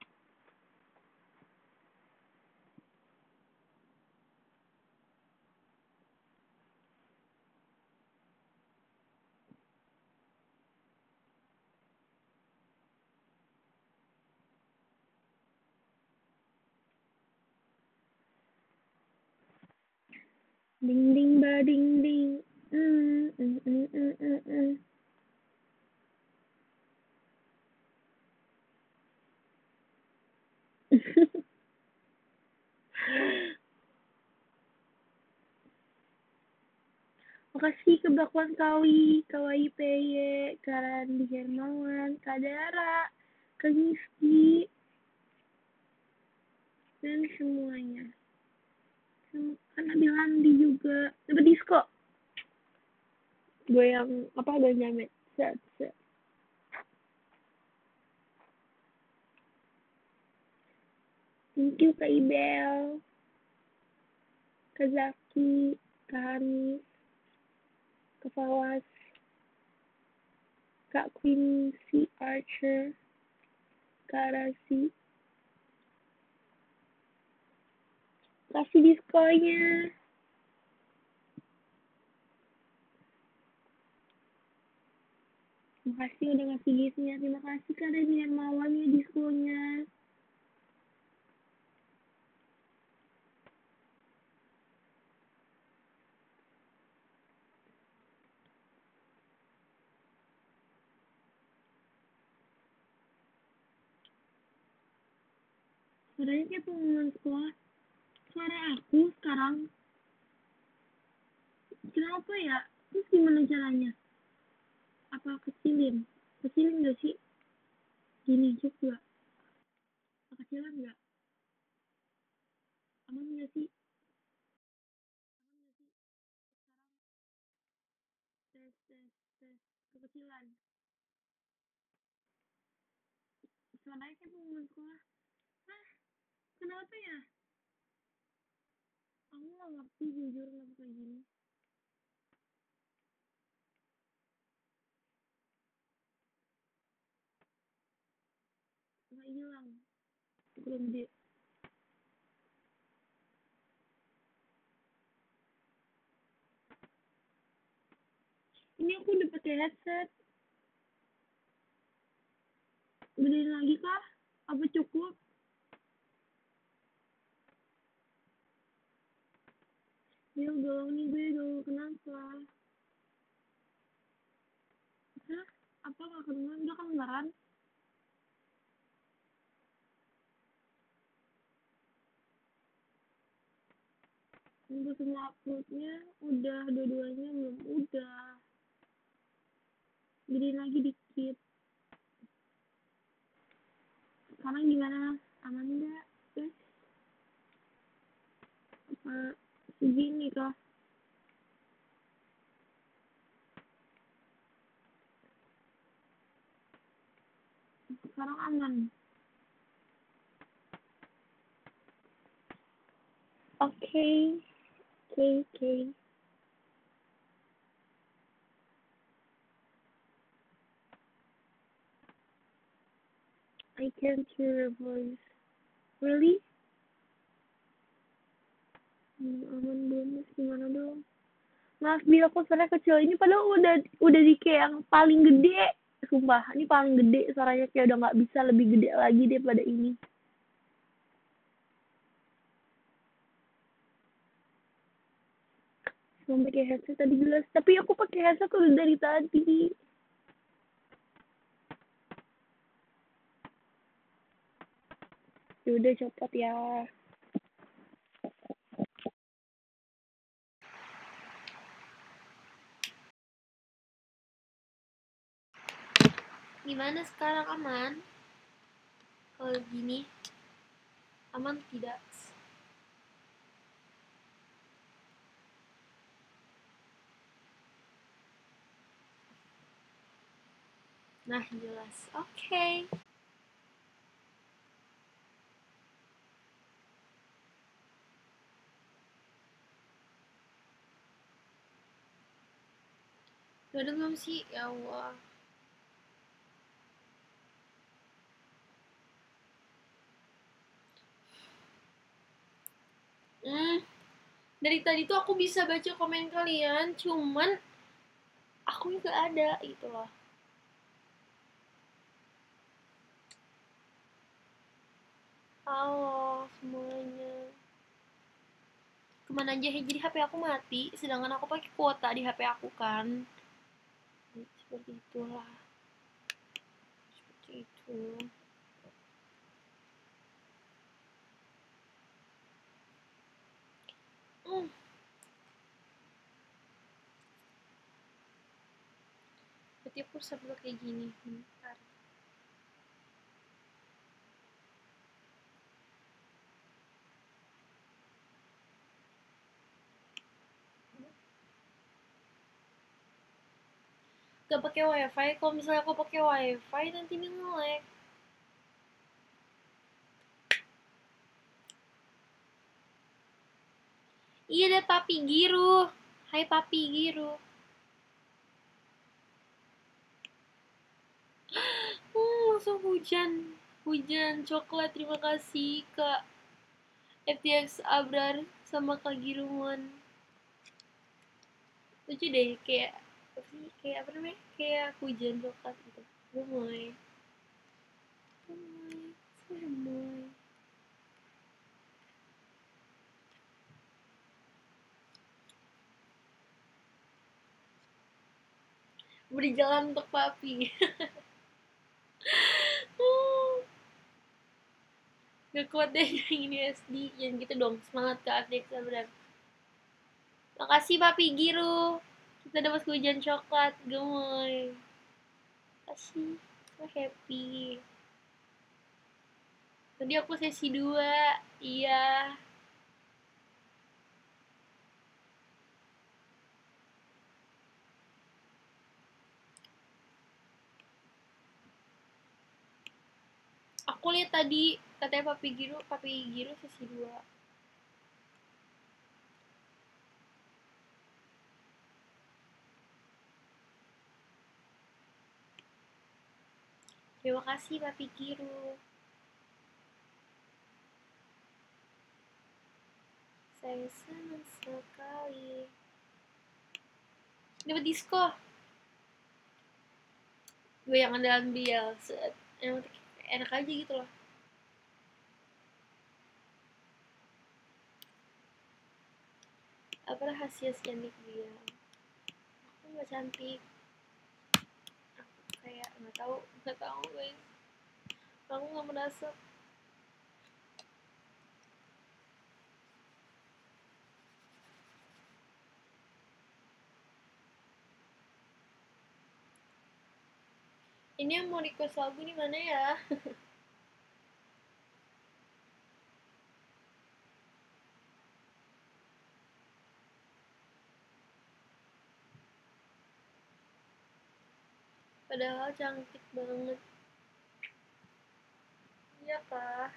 ding ding ba ding ding. Mm, mm, mm, mm, mm, mm. Makasih ke Bakwan Kawi, Kawaii Peye, Karandi Hermawan, Kadara, ke Miski, dan semuanya. Kan Abilandi juga. Dapat disko. Gue yang, apa, gue jamet. Set, set. Thank you Kak Ibel, Kak Zaki, Kak Hanis, Kak Fawas, Kak Quincy Archer, Kak Rasi. Kasih diskonya. Makasih udah ngasih giftnya. Terima kasih Kak Reni yang mawar ya diskonya. Suaranya kayak pengumuman sekolah. Suara aku sekarang. Kenapa ya? Terus gimana caranya? Apa kecilin? Kecilin gak sih? Gini juga. Kecilan gak? Aman gak sih? Aman gak sih? Sekarang tes tes tes kekecilan. Suaranya kayak pengumuman sekolah. Hah? Kenapa ya? Aku gak ngerti jujur kenapa kayak gini. Gak hilang. Belum di. Ini aku udah pakai headset. Gedein lagi kah? Apa cukup? Ya galau nih gue, galau kenapa? Hah? Apa gak kedengeran? Udah kedengeran? Untuk semua uploadnya udah, dua-duanya belum udah. Gedein lagi dikit. Sekarang gimana? Aman gak? Guys? Apa segini kah? Sekarang aman. Oke. Okay. Oke, okay, oke. Okay. I can't hear your voice. Really? Hmm, aman belum? Gimana dong? Maaf bila aku suaranya kecil ini padahal udah udah di kayak yang paling gede. Sumpah, ini paling gede suaranya kayak udah nggak bisa lebih gede lagi daripada ini. Mau pakai headset tadi jelas, tapi aku pakai headset udah dari tadi. Ya udah copot ya. Gimana sekarang, aman? Kalau gini, aman tidak? Nah, jelas. Oke. Okay. Udah belum sih? Ya Allah. Hmm, dari tadi tuh aku bisa baca komen kalian, cuman aku nggak ada gitu loh. Halo semuanya. Kemana aja ya? Jadi H P aku mati, sedangkan aku pakai kuota di H P aku kan. Seperti itulah. Seperti itu. Hmm. Berarti aku harus upload kayak gini. Bentar. Gak pakai wifi. Kalau misalnya aku pakai wifi nanti ini nge-lag. Iya ada Papi Giru. Hai Papi Giru. Hmm, langsung hujan. Hujan coklat. Terima kasih Kak F T X Abrar sama Kak Giruman. Lucu deh, kayak apa sih? Kayak apa namanya? Kayak hujan coklat gitu. Gemoy. Gemoy. Gemoy. Berjalan untuk Papi. Gak kuat deh yang ini S D. Jangan gitu dong. Semangat Kak F T X Abrar. Makasih Papi Giru. Kita dapat hujan coklat. Gemoy. Makasih. So happy. Tadi aku sesi dua. Iya. Aku lihat tadi katanya Papi Giru, Papi Giru sesi dua. Terima kasih Papi Giru. Saya senang sekali. Dapat disko. Gue yang andalan Biel. Emang enak aja gitu loh. Apa rahasia cantik dia? Aku nggak cantik. Aku kayak nggak tahu, nggak tahu guys. Aku nggak merasa. Ini yang mau request lagu di mana ya? Padahal cantik banget. Iya kah?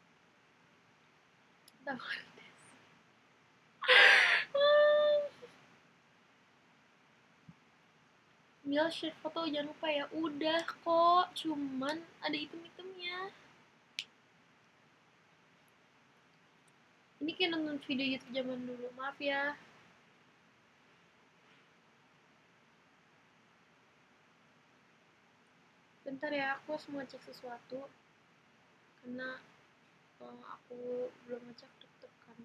Tahu. Mil share foto jangan lupa ya. Udah kok, cuman ada item-itemnya. Ini kayak nonton video YouTube zaman dulu. Maaf ya. Bentar ya, aku harus mau cek sesuatu. Karena uh, aku belum ngecek deg-degan.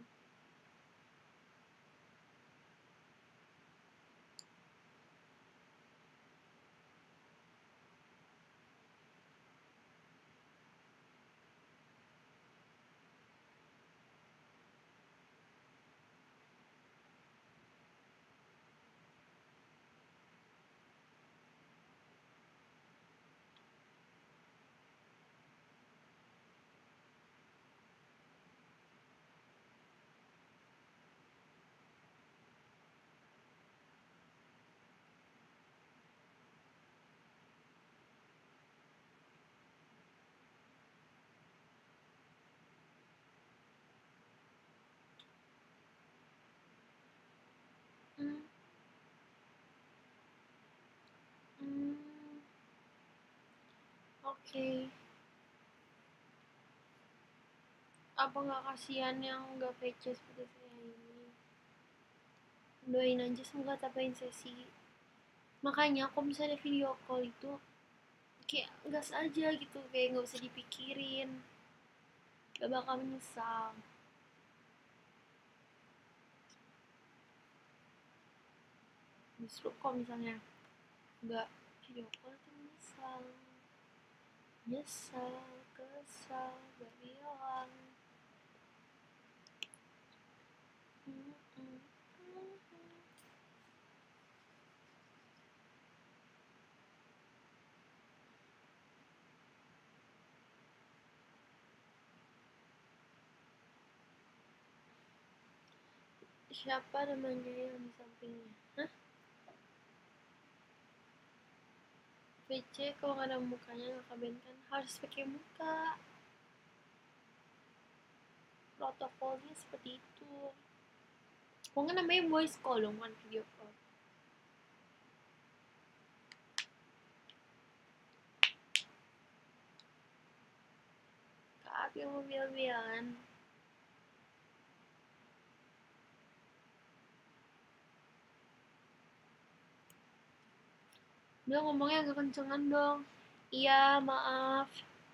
okay. Apa nggak kasihan yang nggak V C seperti saya ini? Doain aja semoga tambahin sesi. Makanya kalau misalnya video call itu kayak gas aja gitu, kayak nggak usah dipikirin, gak bakal menyesal. Justru kalau misalnya nggak video call tuh menyesal, nyesal, kesal, gak bilang. Siapa namanya yang di sampingnya? Hah? V C kalau nggak ada mukanya nggak kabin kan, harus pakai muka. Protokolnya seperti itu. Kok nggak namanya voice call dong, kan video call. Kak yang mau bilang-bilang. Dia ngomongnya agak kencengan dong. Iya, maaf.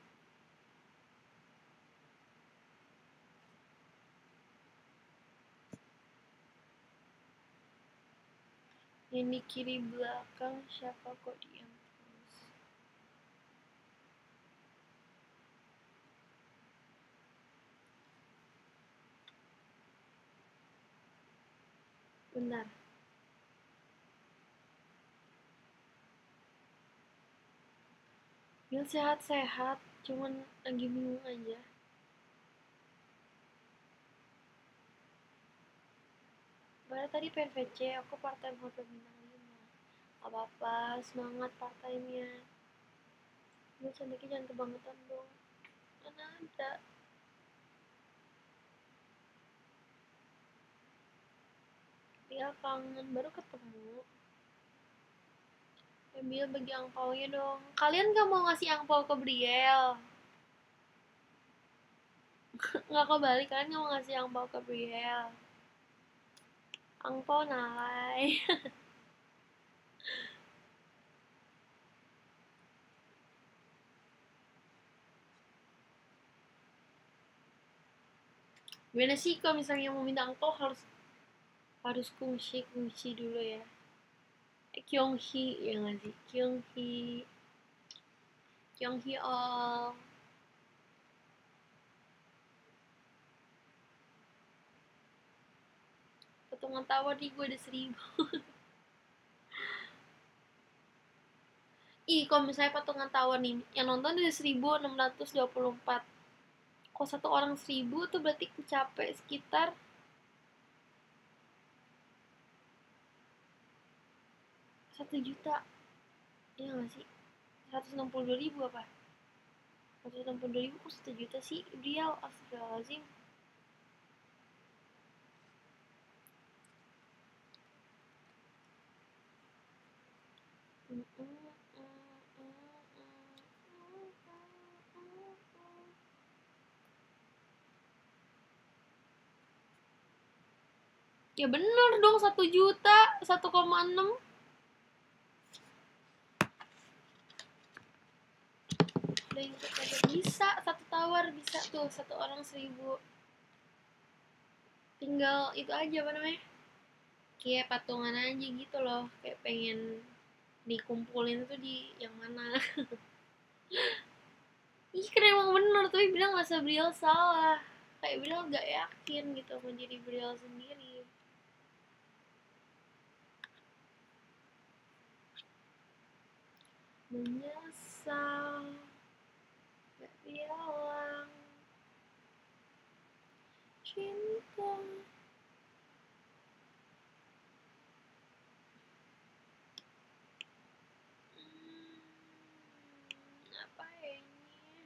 Yang di kiri belakang siapa kok diam terus? Bentar. Dia sehat-sehat, cuman lagi bingung aja. Padahal tadi pengen V C, aku part time hotel bintang lima. Gak apa-apa, semangat part time-nya. Dia cantiknya jangan kebangetan dong. Mana ada. Dia kangen, baru ketemu. Ambil bagi angpaunya dong. Kalian gak mau ngasih angpau ke Briel? Gak kebalik, kalian gak mau ngasih angpau ke Briel? Angpau nalai. Gimana sih kalau misalnya mau minta angpau harus harus kungsi kungsi dulu ya. Eh, Kyunghi ya nggak sih? Kyunghi, Kyunghi all. Potongan tawar di gue ada seribu. Ih, kalau misalnya patungan tawar nih, yang nonton ada seribu enam ratus dua puluh empat. Kalau satu orang seribu tuh berarti capek sekitar satu juta. Iya nggak sih? seratus enam puluh dua ribu apa? seratus enam puluh dua ribu kok satu juta sih? Rial, astagfirullahaladzim. Ya bener dong, satu juta, satu koma enam. Udah ikut aja. Bisa, satu tawar bisa tuh, satu orang seribu. Tinggal itu aja apa namanya? Kayak patungan aja gitu loh. Kayak pengen dikumpulin tuh di yang mana. Ih kan emang bener, tapi bilang masa Briel salah. Kayak bilang gak yakin gitu mau jadi Briel sendiri. Menyesal gak bilang cinta. Hmm, apa ini?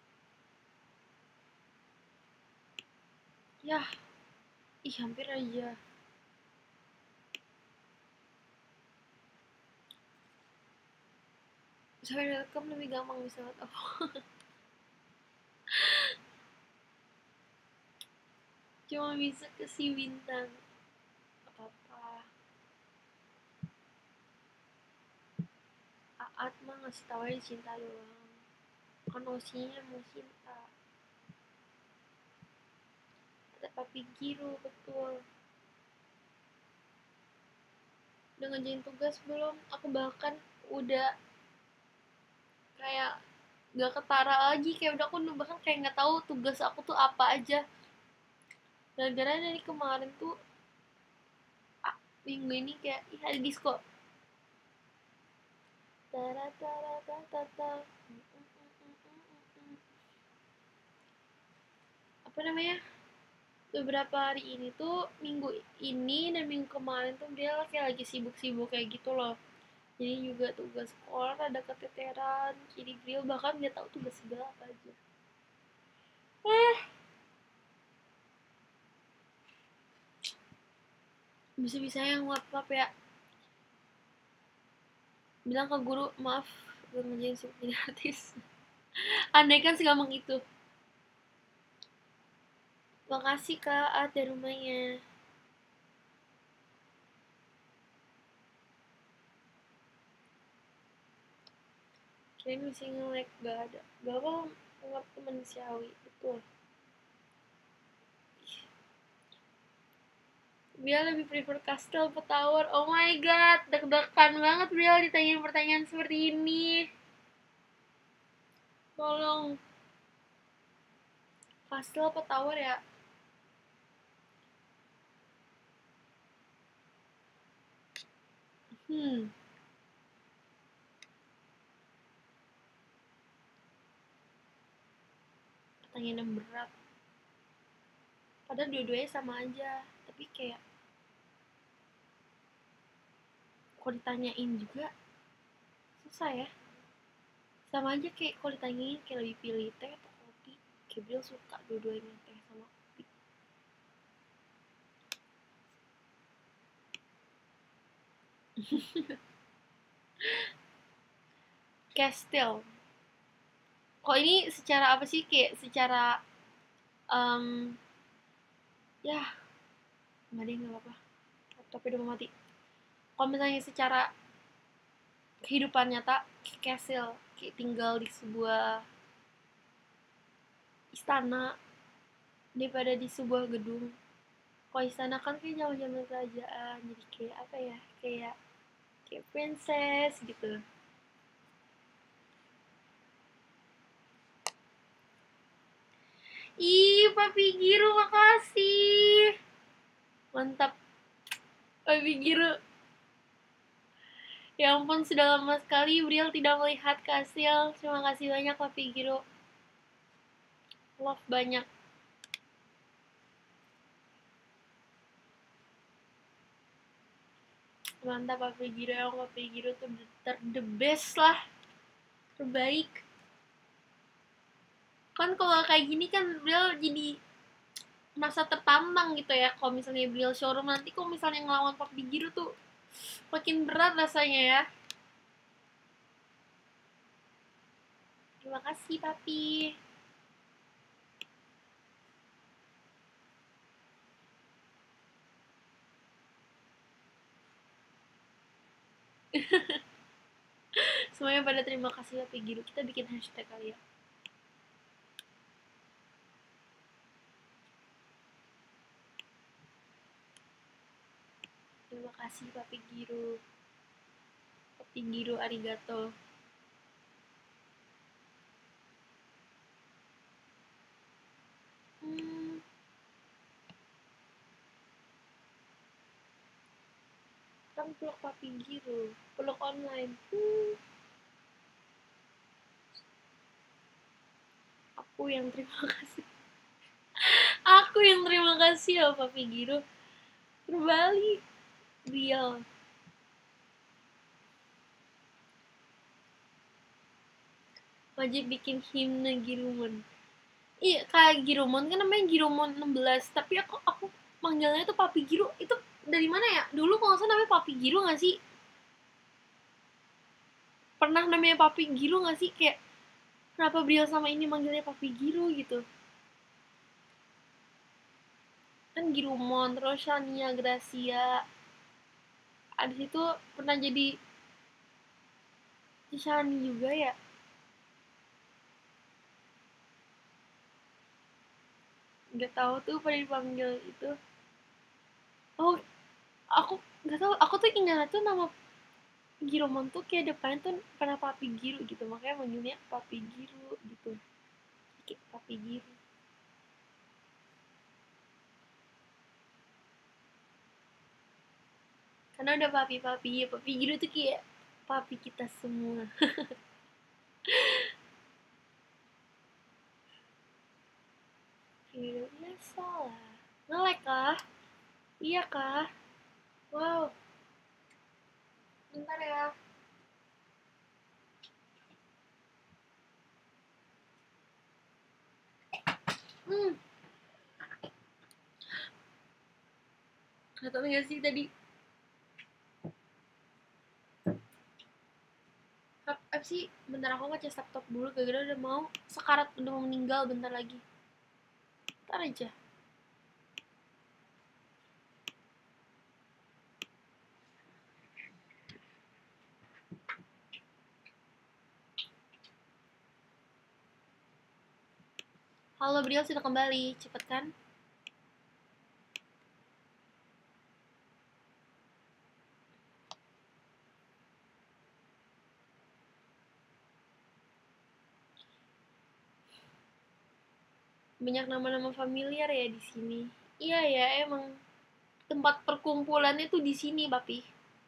Yah, ih hampir aja. Sampai rekam lebih gampang bisa oh. Cuma bisa kasih bintang apa-apa. Aat mah ngasih tau aja cinta doang, kan osinya mau cinta. Ada Papi Giro, betul. Udah ngerjain tugas belum? Aku bahkan udah kayak gak ketara lagi, kayak udah aku bahkan kayak nggak tahu tugas aku tuh apa aja. Gara-gara dari kemarin tuh ah, minggu ini kayak ih ada disco. Tara tara tara tara. Apa namanya? Beberapa hari ini tuh, minggu ini dan minggu kemarin tuh dia kayak lagi sibuk-sibuk kayak gitu loh. Jadi juga tugas sekolah ada keteteran, jadi beliau bahkan nggak tahu tugas segala apa aja. Eh, bisa-bisa yang maaf ya. Bilang ke guru, maaf, gue ngerjain sibuk jadi artis. Andai kan segampang itu. Makasih Kak, ada rumahnya. Kirain bisa nge-like, gak ada. Gak apa, anggap manusiawi, betul. Dia lebih prefer kastel atau tower. Oh my god, deg-degan banget Bria ditanyain pertanyaan seperti ini. Tolong. Kastel apa tower ya? Hmm. Pertanyaan yang berat. Padahal dua-duanya sama aja. Tapi kayak kalau ditanyain juga susah ya. Sama aja kayak kalau ditanyain kayak lebih pilih teh atau kopi. Kayak Bria suka dua-duanya, teh sama kopi. Kastel. Kok ini secara apa sih, kayak secara um, ya nggak deh, nggak apa-apa, laptopnya udah mau mati. Kalau misalnya secara kehidupan nyata, castle kayak tinggal di sebuah istana daripada di sebuah gedung. Kalau istana kan kayak zaman-zaman kerajaan, jadi kayak apa ya, kayak kayak princess gitu. Ih, Papi Giro, makasih. Mantap. Papi Giro. Ya ampun, sudah lama sekali Briel tidak melihat Kasil. Terima kasih banyak Papi Giro. Love banyak. Mantap Papi Giro, yang Papi Giro tuh ter the best lah. Terbaik. Kan kalau kayak gini kan Briel jadi masa tertantang gitu ya. Kalau misalnya Briel showroom nanti, kalau misalnya ngelawan Papi Giro tuh makin berat rasanya ya. Terima kasih Papi. Semuanya pada terima kasih Papi Giro. Kita bikin hashtag kali ya. Terima kasih Papi Giro. Papi Giro arigato. Hmm. Kan peluk Papi Giro, peluk online. Hmm. Aku yang terima kasih. Aku yang terima kasih ya Papi Giro. Terbalik. Real. Wajib bikin himne Girumon. Iya, kayak Girumon kan namanya Girumon enam belas, tapi aku aku manggilnya tuh Papi Giro. Itu dari mana ya? Dulu kalau nggak salah namanya Papi Giro nggak sih? pernah namanya Papi Giro gak sih? Kayak kenapa Briel sama ini manggilnya Papi Giro gitu? Kan Girumon, terus Shania Gracia. Abis itu pernah jadi Shani juga ya. Gak tahu tuh pada dipanggil itu. Oh, aku gak tahu. Aku tuh ingat tuh nama Giromon tuh kayak depannya tuh pernah Papi Giro gitu, makanya manggilnya Papi Giro gitu. Kayak Papi Giro. Karena udah papi-papi, ya Papi Giro tuh kayak papi kita semua. Giro biasa lah. Nge-lag kah? Iya kah? Wow. Bentar ya. Hmm. Gak tau gak sih tadi. Apa sih? Bentar aku ngecas laptop dulu. Gara-gara udah mau sekarat, udah mau meninggal bentar lagi. Bentar aja. Halo Briel, sudah kembali. Cepet kan? Banyak nama-nama familiar ya di sini. Iya ya, emang tempat perkumpulannya tuh di sini, Papi.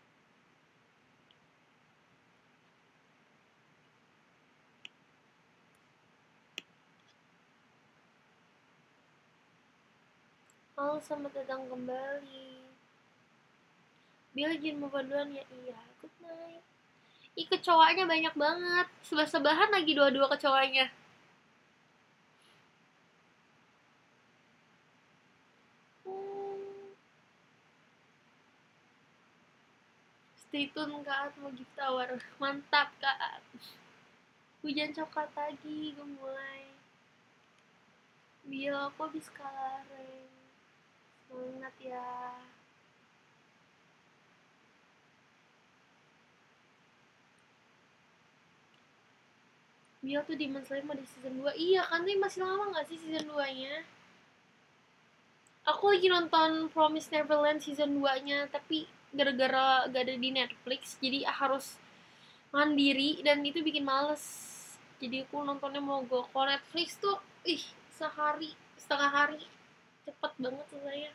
Halo, selamat datang kembali. Biar izin mau duluan ya. Iya, good night. Ih, kecoanya banyak banget. Sebelah-sebelahan lagi dua-dua kecoanya. Hmm. Stay tune Kak, mau gift tower. Mantap Kak. Hujan coklat lagi, gemoy. Biar aku habis kalaring. Semangat ya. Biar tuh Demon Slayer mau di season dua. Iya kan, tapi masih lama gak sih season dua-nya? Aku lagi nonton Promise Neverland season dua-nya, tapi gara-gara gak ada di Netflix, jadi harus mandiri dan itu bikin males. Jadi aku nontonnya mogok. Kalau Netflix tuh, ih, sehari, setengah hari, cepet banget selesainya.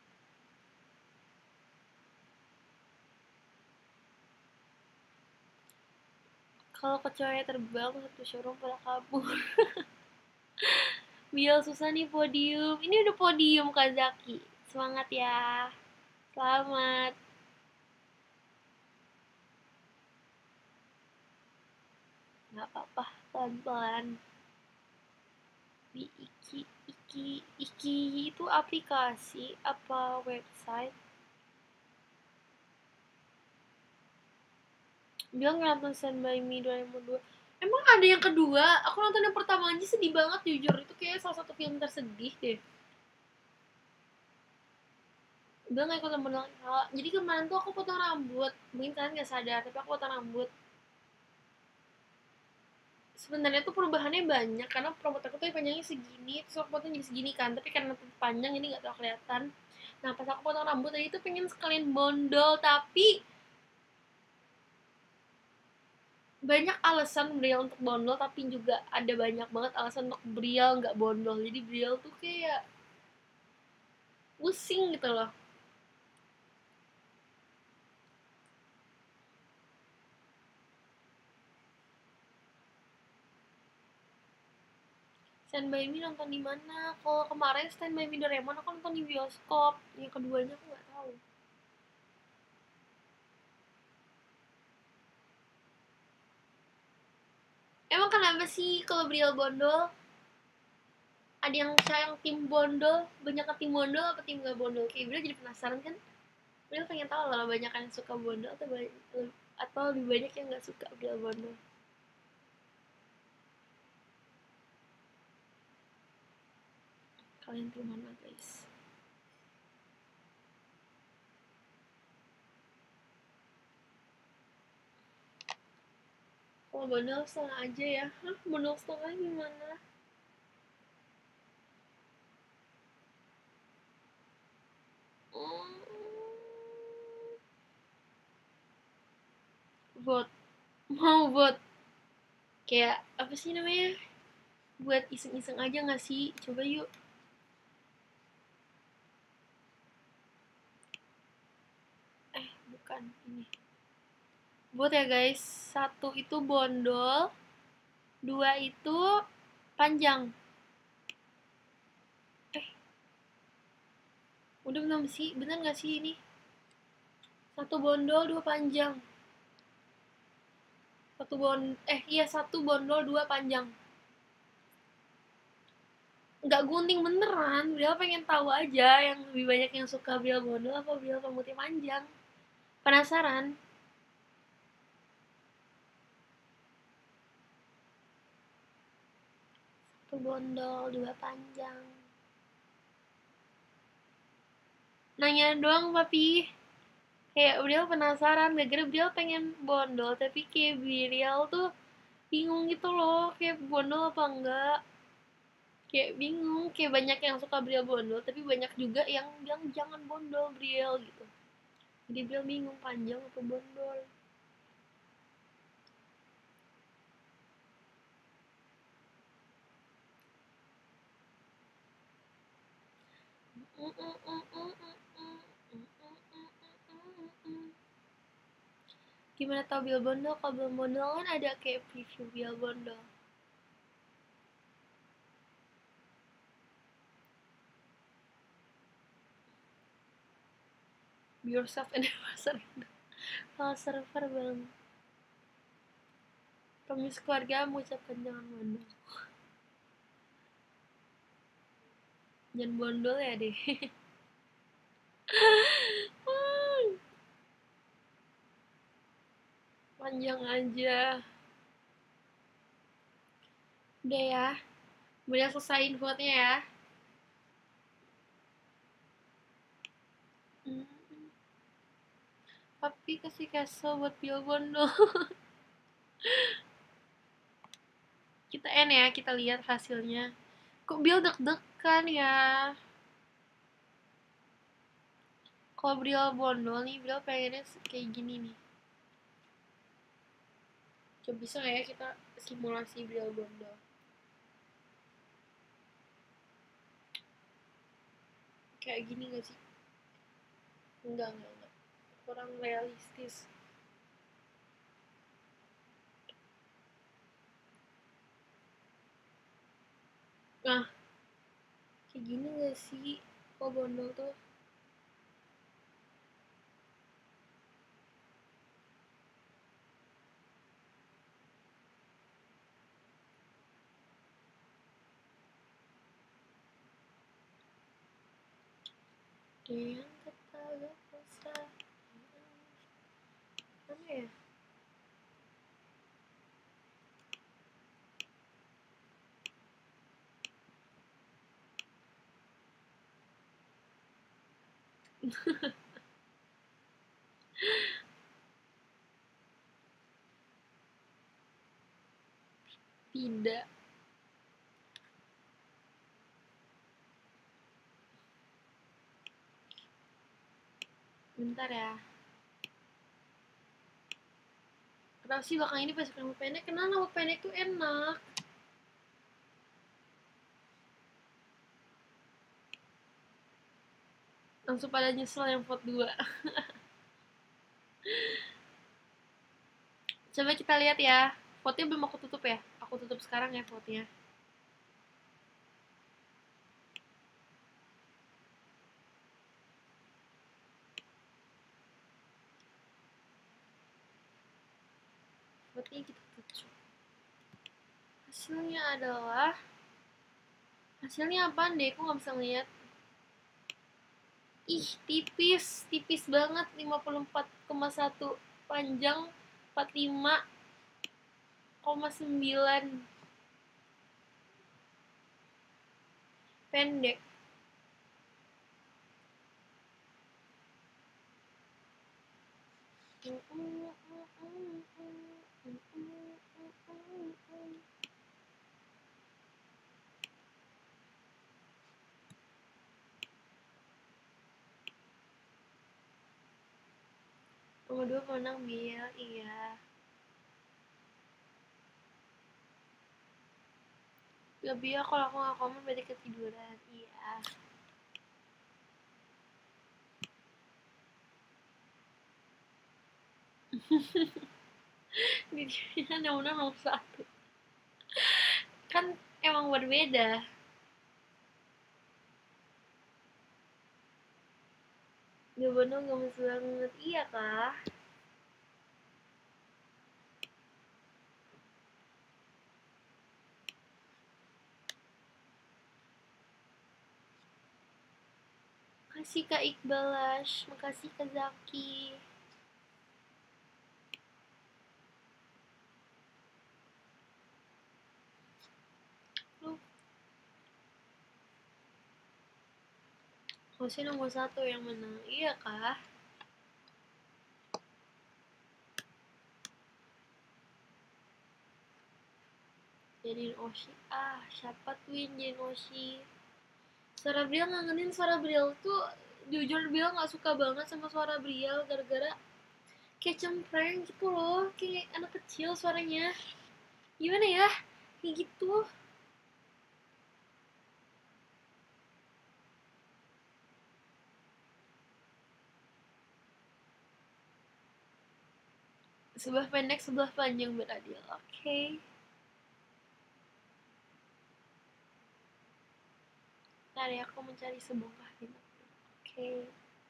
Kalau kecoa terbang, satu showroom pada kabur. Biar susah nih podium. Ini udah podium Kak Zaki. Semangat ya. Selamat. Gak apa-apa, pelan-pelan. Di Iki, Iki, Iki itu aplikasi apa website? Dia nonton Stand By Me dua ribu dua. Emang ada yang kedua? Aku nonton yang pertama aja sedih banget jujur. Itu kayak salah satu film tersedih deh. Udah gak ikut temen lagi. Jadi kemarin tuh aku potong rambut. Mungkin kalian gak sadar, tapi aku potong rambut. Sebenarnya tuh perubahannya banyak karena rambut aku tuh panjangnya segini, terus aku potong jadi segini kan, tapi karena panjang ini nggak terlalu kelihatan. Nah pas aku potong rambut tadi tuh pengen sekalian bondol, tapi banyak alasan Briel untuk bondol, tapi juga ada banyak banget alasan untuk Briel nggak bondol. Jadi Briel tuh kayak pusing gitu loh. Stand By Me nonton di mana? Kalau kemarin Stand By Me Doraemon aku nonton di bioskop. Yang keduanya aku nggak tahu. Emang kenapa sih kalau Briel bondol? Ada yang sayang tim bondol, banyak ke tim bondol apa tim gak bondol? Kayak Briel jadi penasaran kan? Briel pengen tahu lah banyak yang suka bondol atau banyak atau lebih banyak yang nggak suka Briel Bondol? Kalian tuh mana guys? Kalau bondol setengah aja ya. Hah, bondol setengah gimana? Hmm. Vote. Mau vote. Kayak apa sih namanya? Buat iseng-iseng aja gak sih? Coba yuk. Eh, bukan. Ini. Vote ya guys. Satu itu bondol. Dua itu panjang. Eh. Udah belum sih? Bener gak sih ini? Satu bondol, dua panjang. Satu bond eh iya satu bondol, dua panjang. Nggak gunting beneran, Briel pengen tahu aja yang lebih banyak yang suka Briel bondol apa Briel rambutnya panjang. Penasaran? Satu bondol, dua panjang. Nanya doang papi. Kayak Briel penasaran, gara-gara Briel pengen bondol, tapi kayak Briel tuh bingung gitu loh, kayak bondol apa enggak. Kayak bingung, kayak banyak yang suka Briel bondol, tapi banyak juga yang bilang jangan bondol Briel gitu. Jadi Briel bingung panjang atau bondol. Gimana tau Briel bondol? Kalau belum bondol kan ada kayak preview Briel bondol. Be yourself and never surrender. Kalau server bang. Promis keluarga mengucapkan jangan bondol. Jangan bondol ya deh. Panjang aja. Udah ya. Udah selesaiin vote-nya ya. Hmm. Papi kasih kesel buat Briel bondol. Kita N ya, kita lihat hasilnya. Kok Briel deg-degan ya? Kalau Briel bondol nih, Briel pengennya kayak gini nih. Coba bisa gak ya kita simulasi Briel bondol? Kayak gini gak sih? Enggak, enggak, enggak. Kurang realistis. Nah, kayak gini gak sih? Kok bondol tuh? Dengan kata rasa. Mana ya? Tidak. Bentar ya. Kenapa sih belakang ini pas rambut pendek? Kenapa rambut pendek tuh enak? Langsung pada nyesel yang vote dua. Coba kita lihat ya. Vote-nya belum aku tutup ya. Aku tutup sekarang ya vote-nya. Vote-nya kita tutup. Hasilnya adalah hasilnya apaan deh? Aku nggak bisa ngeliat. Ih, tipis, tipis banget. lima puluh empat koma satu panjang, empat puluh lima koma sembilan. Pendek. Nomor dua pemenang Bill, iya. Lebih ya kalau aku nggak komen berarti ketiduran, iya. Dia nomor nomor satu. Kan emang berbeda. Gubernur gemes banget, iya kah? Makasih Kak Iqbalash, makasih Kak Zaki. Loh, harusnya nomor satu yang menang, iya kah? Jadiin Oshi, ah siapa tuh yang jadiin Oshi? Suara Briel ngangenin, suara Briel tuh jujur Briel gak suka banget sama suara Briel gara-gara kayak cempreng gitu loh, kayak anak kecil suaranya. Gimana ya? Kayak gitu. Sebelah pendek, sebelah panjang beradil. Oke. Okay. Ntar ya, aku mencari sebongkah bintang. Oke. Okay.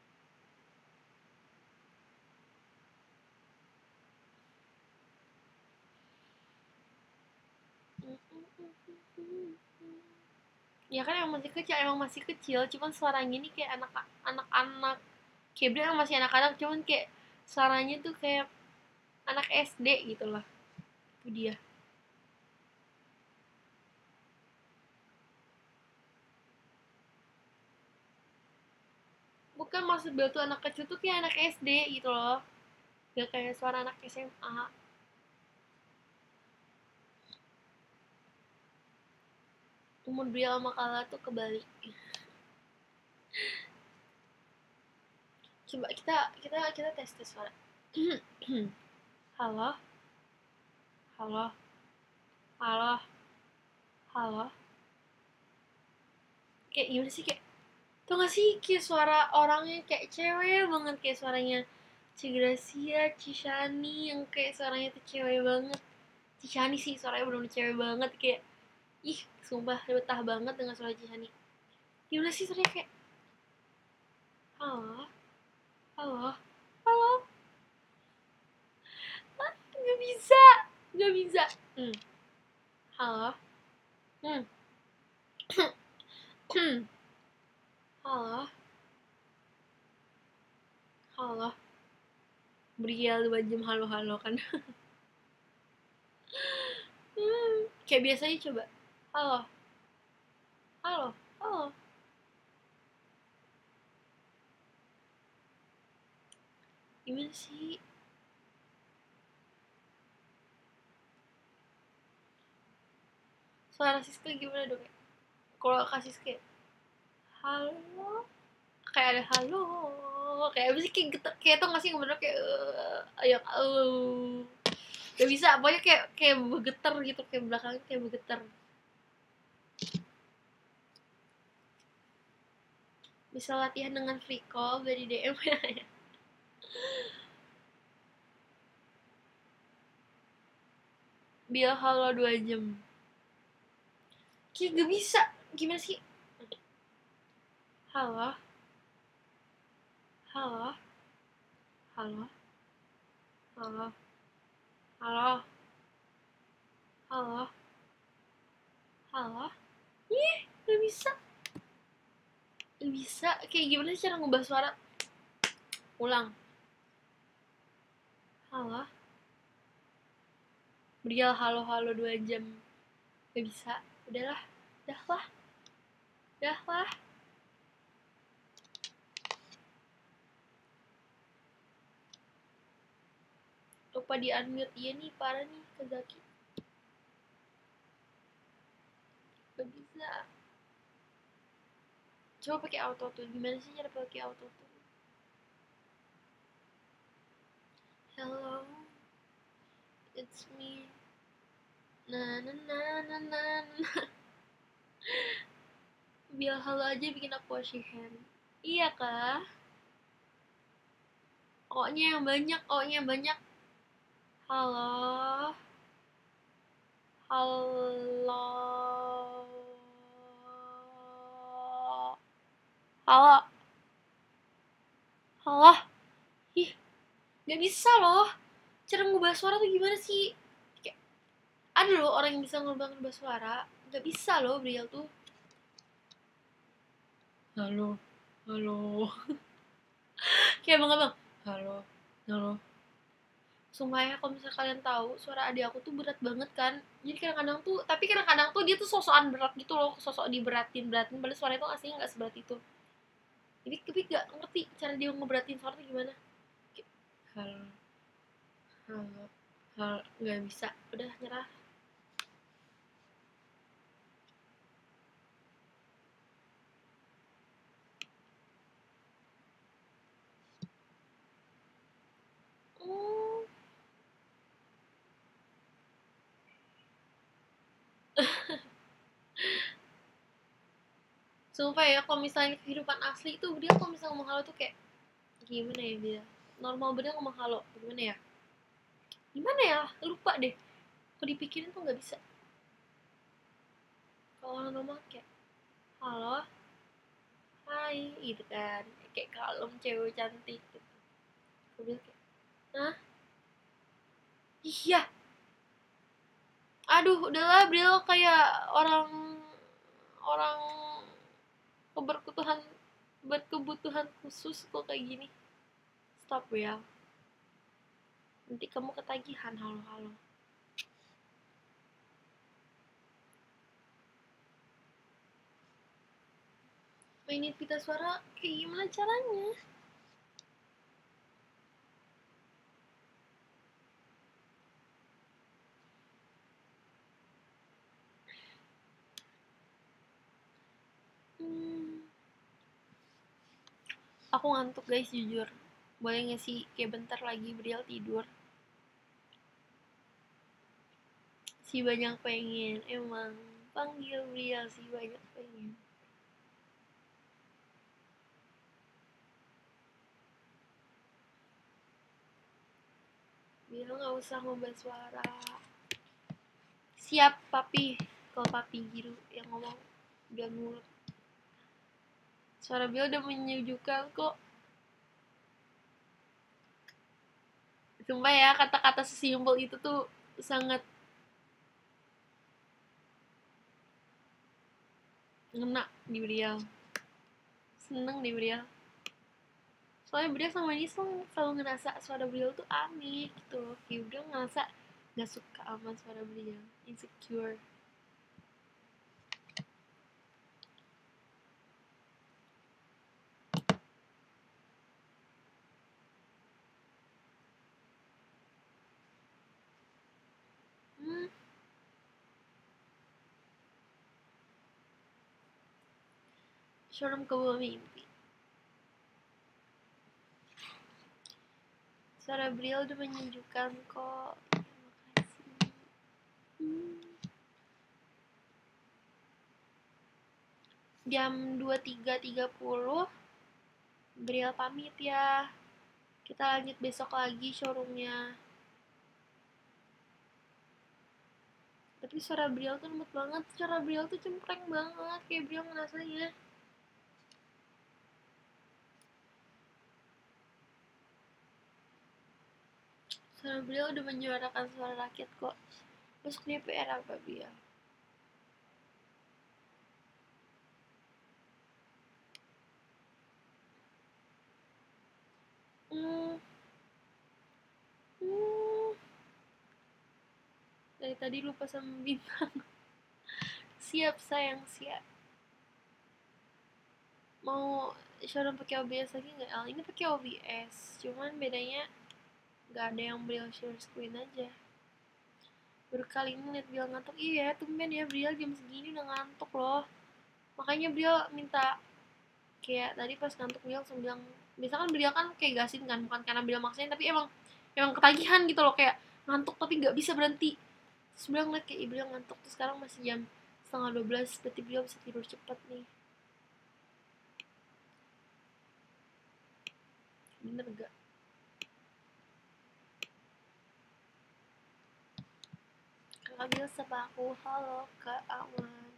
Ya kan emang masih kecil, emang masih kecil, cuman suaranya ini kayak anak anak-anak. Kayak dia masih anak-anak, cuman kayak suaranya tuh kayak anak S D gitu loh. Itu dia. Bukan, maksud gue tuh anak kecil tuh kayak anak S D gitu loh. Gak kayak suara anak S M A. Umur Bria sama Kala tuh kebalik. Coba kita kita kita tes tes suara. Halo. Halo. Halo. Halo. Kayak gimana sih, kayak tau gak sih kayak suara orangnya kayak cewek banget, kayak suaranya Cigracia, Cishani yang kayak suaranya tuh cewek banget. Cishani sih suaranya bener-bener cewek banget, kayak ih sumpah betah banget dengan suara Cishani. Gimana sih suaranya kayak halo. Halo. Halo. Ah, gak bisa. Gak bisa. Hmm. Halo. Hmm. Halo. Halo. Bria dua jam halo-halo kan. Hmm. Kayak biasanya coba. Halo. Halo. Halo. Gimana sih? Suara Siska gimana dong? Kalau kasih kayak halo, kayak ada halo, kayak apa sih, kayak getar, kayak tau gak sih bener kayak uh, ayo uh. Gak bisa, pokoknya kayak kayak bergetar gitu, kayak belakangnya kayak bergetar. Bisa latihan dengan free call dari D M ya. Biar halo dua jam. Kayak gak bisa. Gimana sih? Halo. Halo. Halo. Halo. Halo. Halo. Halo. Ih, gak bisa. Gak bisa. Kayak gimana sih cara ngubah suara? Ulang. Halo. Berial halo-halo dua jam. Gak bisa. Udahlah. Udah lah. Udah lah. Lupa di unmute. Iya nih, parah nih ke Zaki. Gak bisa. Coba pakai auto tune. Gimana sih cara pakai auto tune? Hello, it's me. Na na na na na na. Biar halo aja bikin aku washi hand. Iya kah? O-nya yang banyak, O-nya yang banyak. Halo. Halo. Halo. Halo. Ih, gak bisa loh. Cara ngubah suara tuh gimana sih? Kayak, ada loh orang yang bisa ngubah ngubah suara. Gak bisa loh Briel tuh. Halo. Halo. Kayak abang-abang. Halo. Halo. Sumpah ya, kalau misalnya kalian tahu suara adik aku tuh berat banget kan. Jadi kadang-kadang tuh, tapi kadang-kadang tuh dia tuh sosokan berat gitu loh, sosok diberatin beratin padahal suaranya tuh aslinya nggak seberat itu. Jadi tapi nggak ngerti cara dia ngeberatin suara tuh gimana. Kayak, halo, halo, halo, nggak bisa, udah nyerah. Hmm. Sumpah ya, kalau misalnya kehidupan asli itu dia kalau misalnya ngomong halo tuh kayak gimana ya dia? Normal bener ngomong halo, gimana ya? Gimana ya? Lupa deh. Kalau dipikirin tuh nggak bisa. Kalau orang normal kayak halo, hai, gitu kan. Kayak kalem cewek cantik gitu. Aku bilang kayak, hah? Iya. Aduh, udahlah Bril kayak orang orang keberkebutuhan berkebutuhan khusus kok kayak gini. Stop ya. Nanti kamu ketagihan halo-halo. Mainin pita suara kayak gimana caranya? Hmm. Aku ngantuk guys jujur. Boleh gak sih kayak bentar lagi Briel tidur? Si banyak pengen emang panggil Briel si banyak pengen. Briel nggak usah ngubah suara. Siap papi. Kalau papi gitu yang ngomong udah mulut. Suara Briel udah menyejukkan kok. Sumpah ya, kata-kata sesimpel itu tuh sangat ngena di Briel. Seneng di Briel. Soalnya Briel sama ini selalu ngerasa suara Briel tuh aneh gitu loh. Kayak Briel ngerasa gak suka sama suara Briel. Insecure. Hmm. Showroom ke bawah mimpi. Suara Briel udah menyejukkan kok. Terima kasih. Hmm. Jam dua puluh tiga tiga puluh Briel pamit ya. Kita lanjut besok lagi showroomnya. Tapi suara Briel tuh lembut banget. Suara Briel tuh cempreng banget. Kayak Briel ngerasanya. Suara Briel udah menyuarakan suara rakyat kok. Besok D P R apa Briel? Hmm. Hmm. Dari tadi lupa sama bintang. Siap sayang, siap. Mau showroom pakai O B S lagi nggak? Ini pakai O B S, cuman bedanya nggak ada yang Briel share screen aja. Baru kali ini liat Briel ngantuk. Iya, tumben ya Briel jam segini udah ngantuk loh. Makanya Briel minta kayak tadi pas ngantuk Briel langsung bilang, biasa kan Briel kan kayak gasin kan, bukan karena Briel maksain, tapi emang emang ketagihan gitu loh, kayak ngantuk tapi nggak bisa berhenti. Terus Briel ngeliat kayak Briel ngantuk, terus sekarang masih jam setengah dua belas, berarti Briel bisa tidur cepet nih. Bener gak? Kakak Briel sama aku, halo Kak Awan.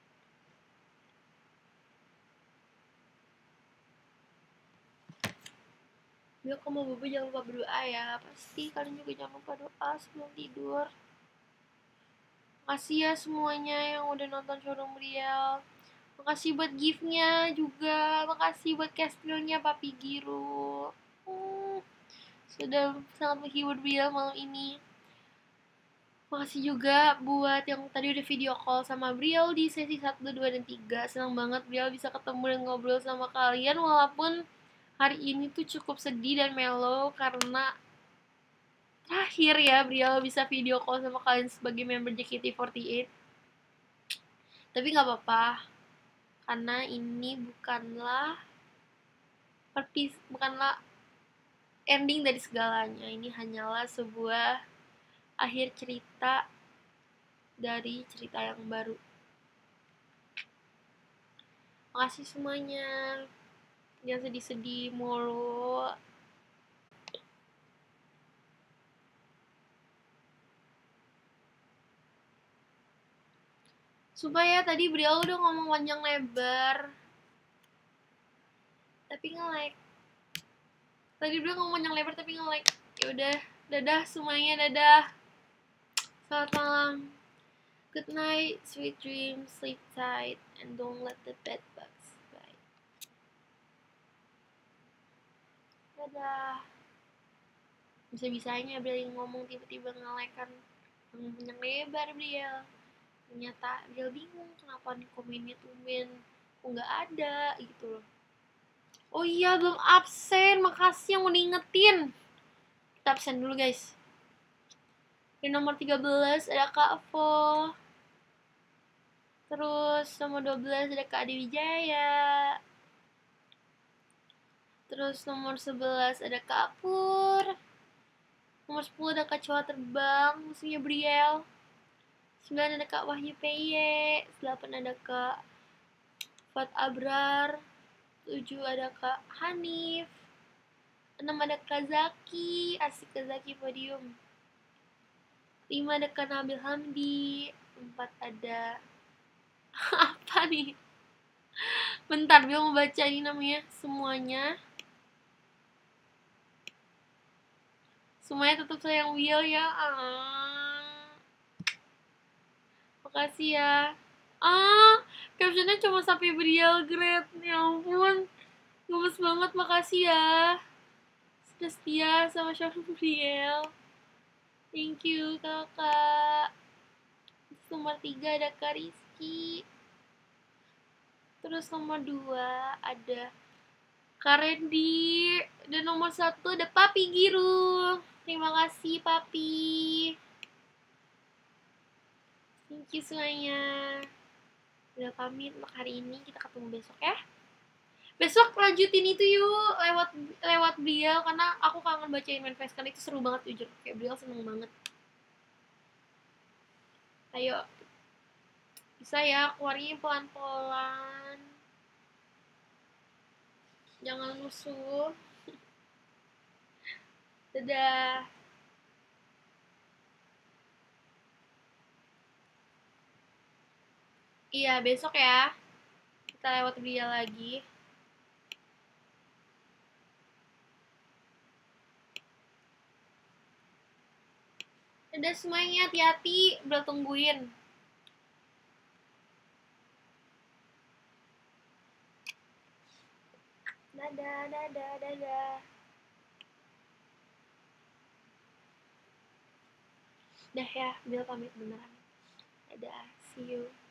Briel kalau mau bobo jangan lupa berdoa ya. Pasti kalian juga jangan lupa doa sebelum tidur. Makasih ya semuanya yang udah nonton showroom Briel. Makasih buat gift-nya juga. Makasih buat castilnya Papi Giru. Hmm, sudah sangat menghibur Briel malam ini. Makasih juga buat yang tadi udah video call sama Briel di sesi satu, dua, dan tiga. Senang banget Briel bisa ketemu dan ngobrol sama kalian. Walaupun hari ini tuh cukup sedih dan mellow karena terakhir ya Briel bisa video call sama kalian sebagai member J K T empat delapan. Tapi gak apa-apa, karena ini bukanlah perpis bukanlah ending dari segalanya. Ini hanyalah sebuah akhir cerita dari cerita yang baru. Makasih semuanya. Jangan sedih-sedih mulu. Supaya tadi Briel udah ngomong panjang lebar, tapi nge-like. Tadi Briel ngomong panjang lebar tapi nge-like. Ya udah, dadah semuanya, dadah. Selamat malam. Good night, sweet dreams, sleep tight, and don't let the bed bugs bite. Dadah. Bisa-bisanya Briel ngomong tiba-tiba nge-like kan. Ngomong panjang lebar Briel. Ternyata Briel bingung kenapa nih komennya tumben kok nggak ada gitu loh. Oh iya, belum absen. Makasih yang udah ingetin. Kita absen dulu guys. Di nomor tiga belas ada Kak Vo. Terus nomor dua belas ada Kak Adi Wijaya. Terus nomor sebelas ada Kak Pur. Nomor sepuluh ada Kak Coa Terbang, musuhnya Briel. sembilan ada Kak Wahyu P Y. delapan ada Kak Fat Abrar. tujuh ada Kak Hanif. enam ada Kak Zaki. Asik Kak Zaki podium. lima ada Kak Nabil Hamdi. empat ada apa nih? Bentar, Bil mau baca ini namanya semuanya. Semuanya tetap sayang Will ya. Ah. Makasih ya. Ah, captionnya cuma sampai Briel Great. Ya ampun. Gemes banget, makasih ya. Sudah setia sama Showroom Briel. Thank you, kakak. Nomor tiga ada Kak Rizky. Terus nomor dua ada Kak Randy. Dan nomor satu ada Papi Giru. Terima kasih, Papi. Thank you semuanya. Udah pamit untuk hari ini. Kita ketemu besok ya. Besok lanjutin itu yuk. Lewat lewat Briel. Karena aku kangen bacain manifest. Karena itu seru banget jujur. Kayak Briel seneng banget. Ayo. Bisa ya, keluarnya pelan-pelan. Jangan lusuh. Dadah. Iya, besok ya. Kita lewat Briel lagi. Dadah semuanya, hati-hati. Udah tungguin. Dadah, dadah, dadah. Dah ya, Bil pamit beneran. Dadah, see you.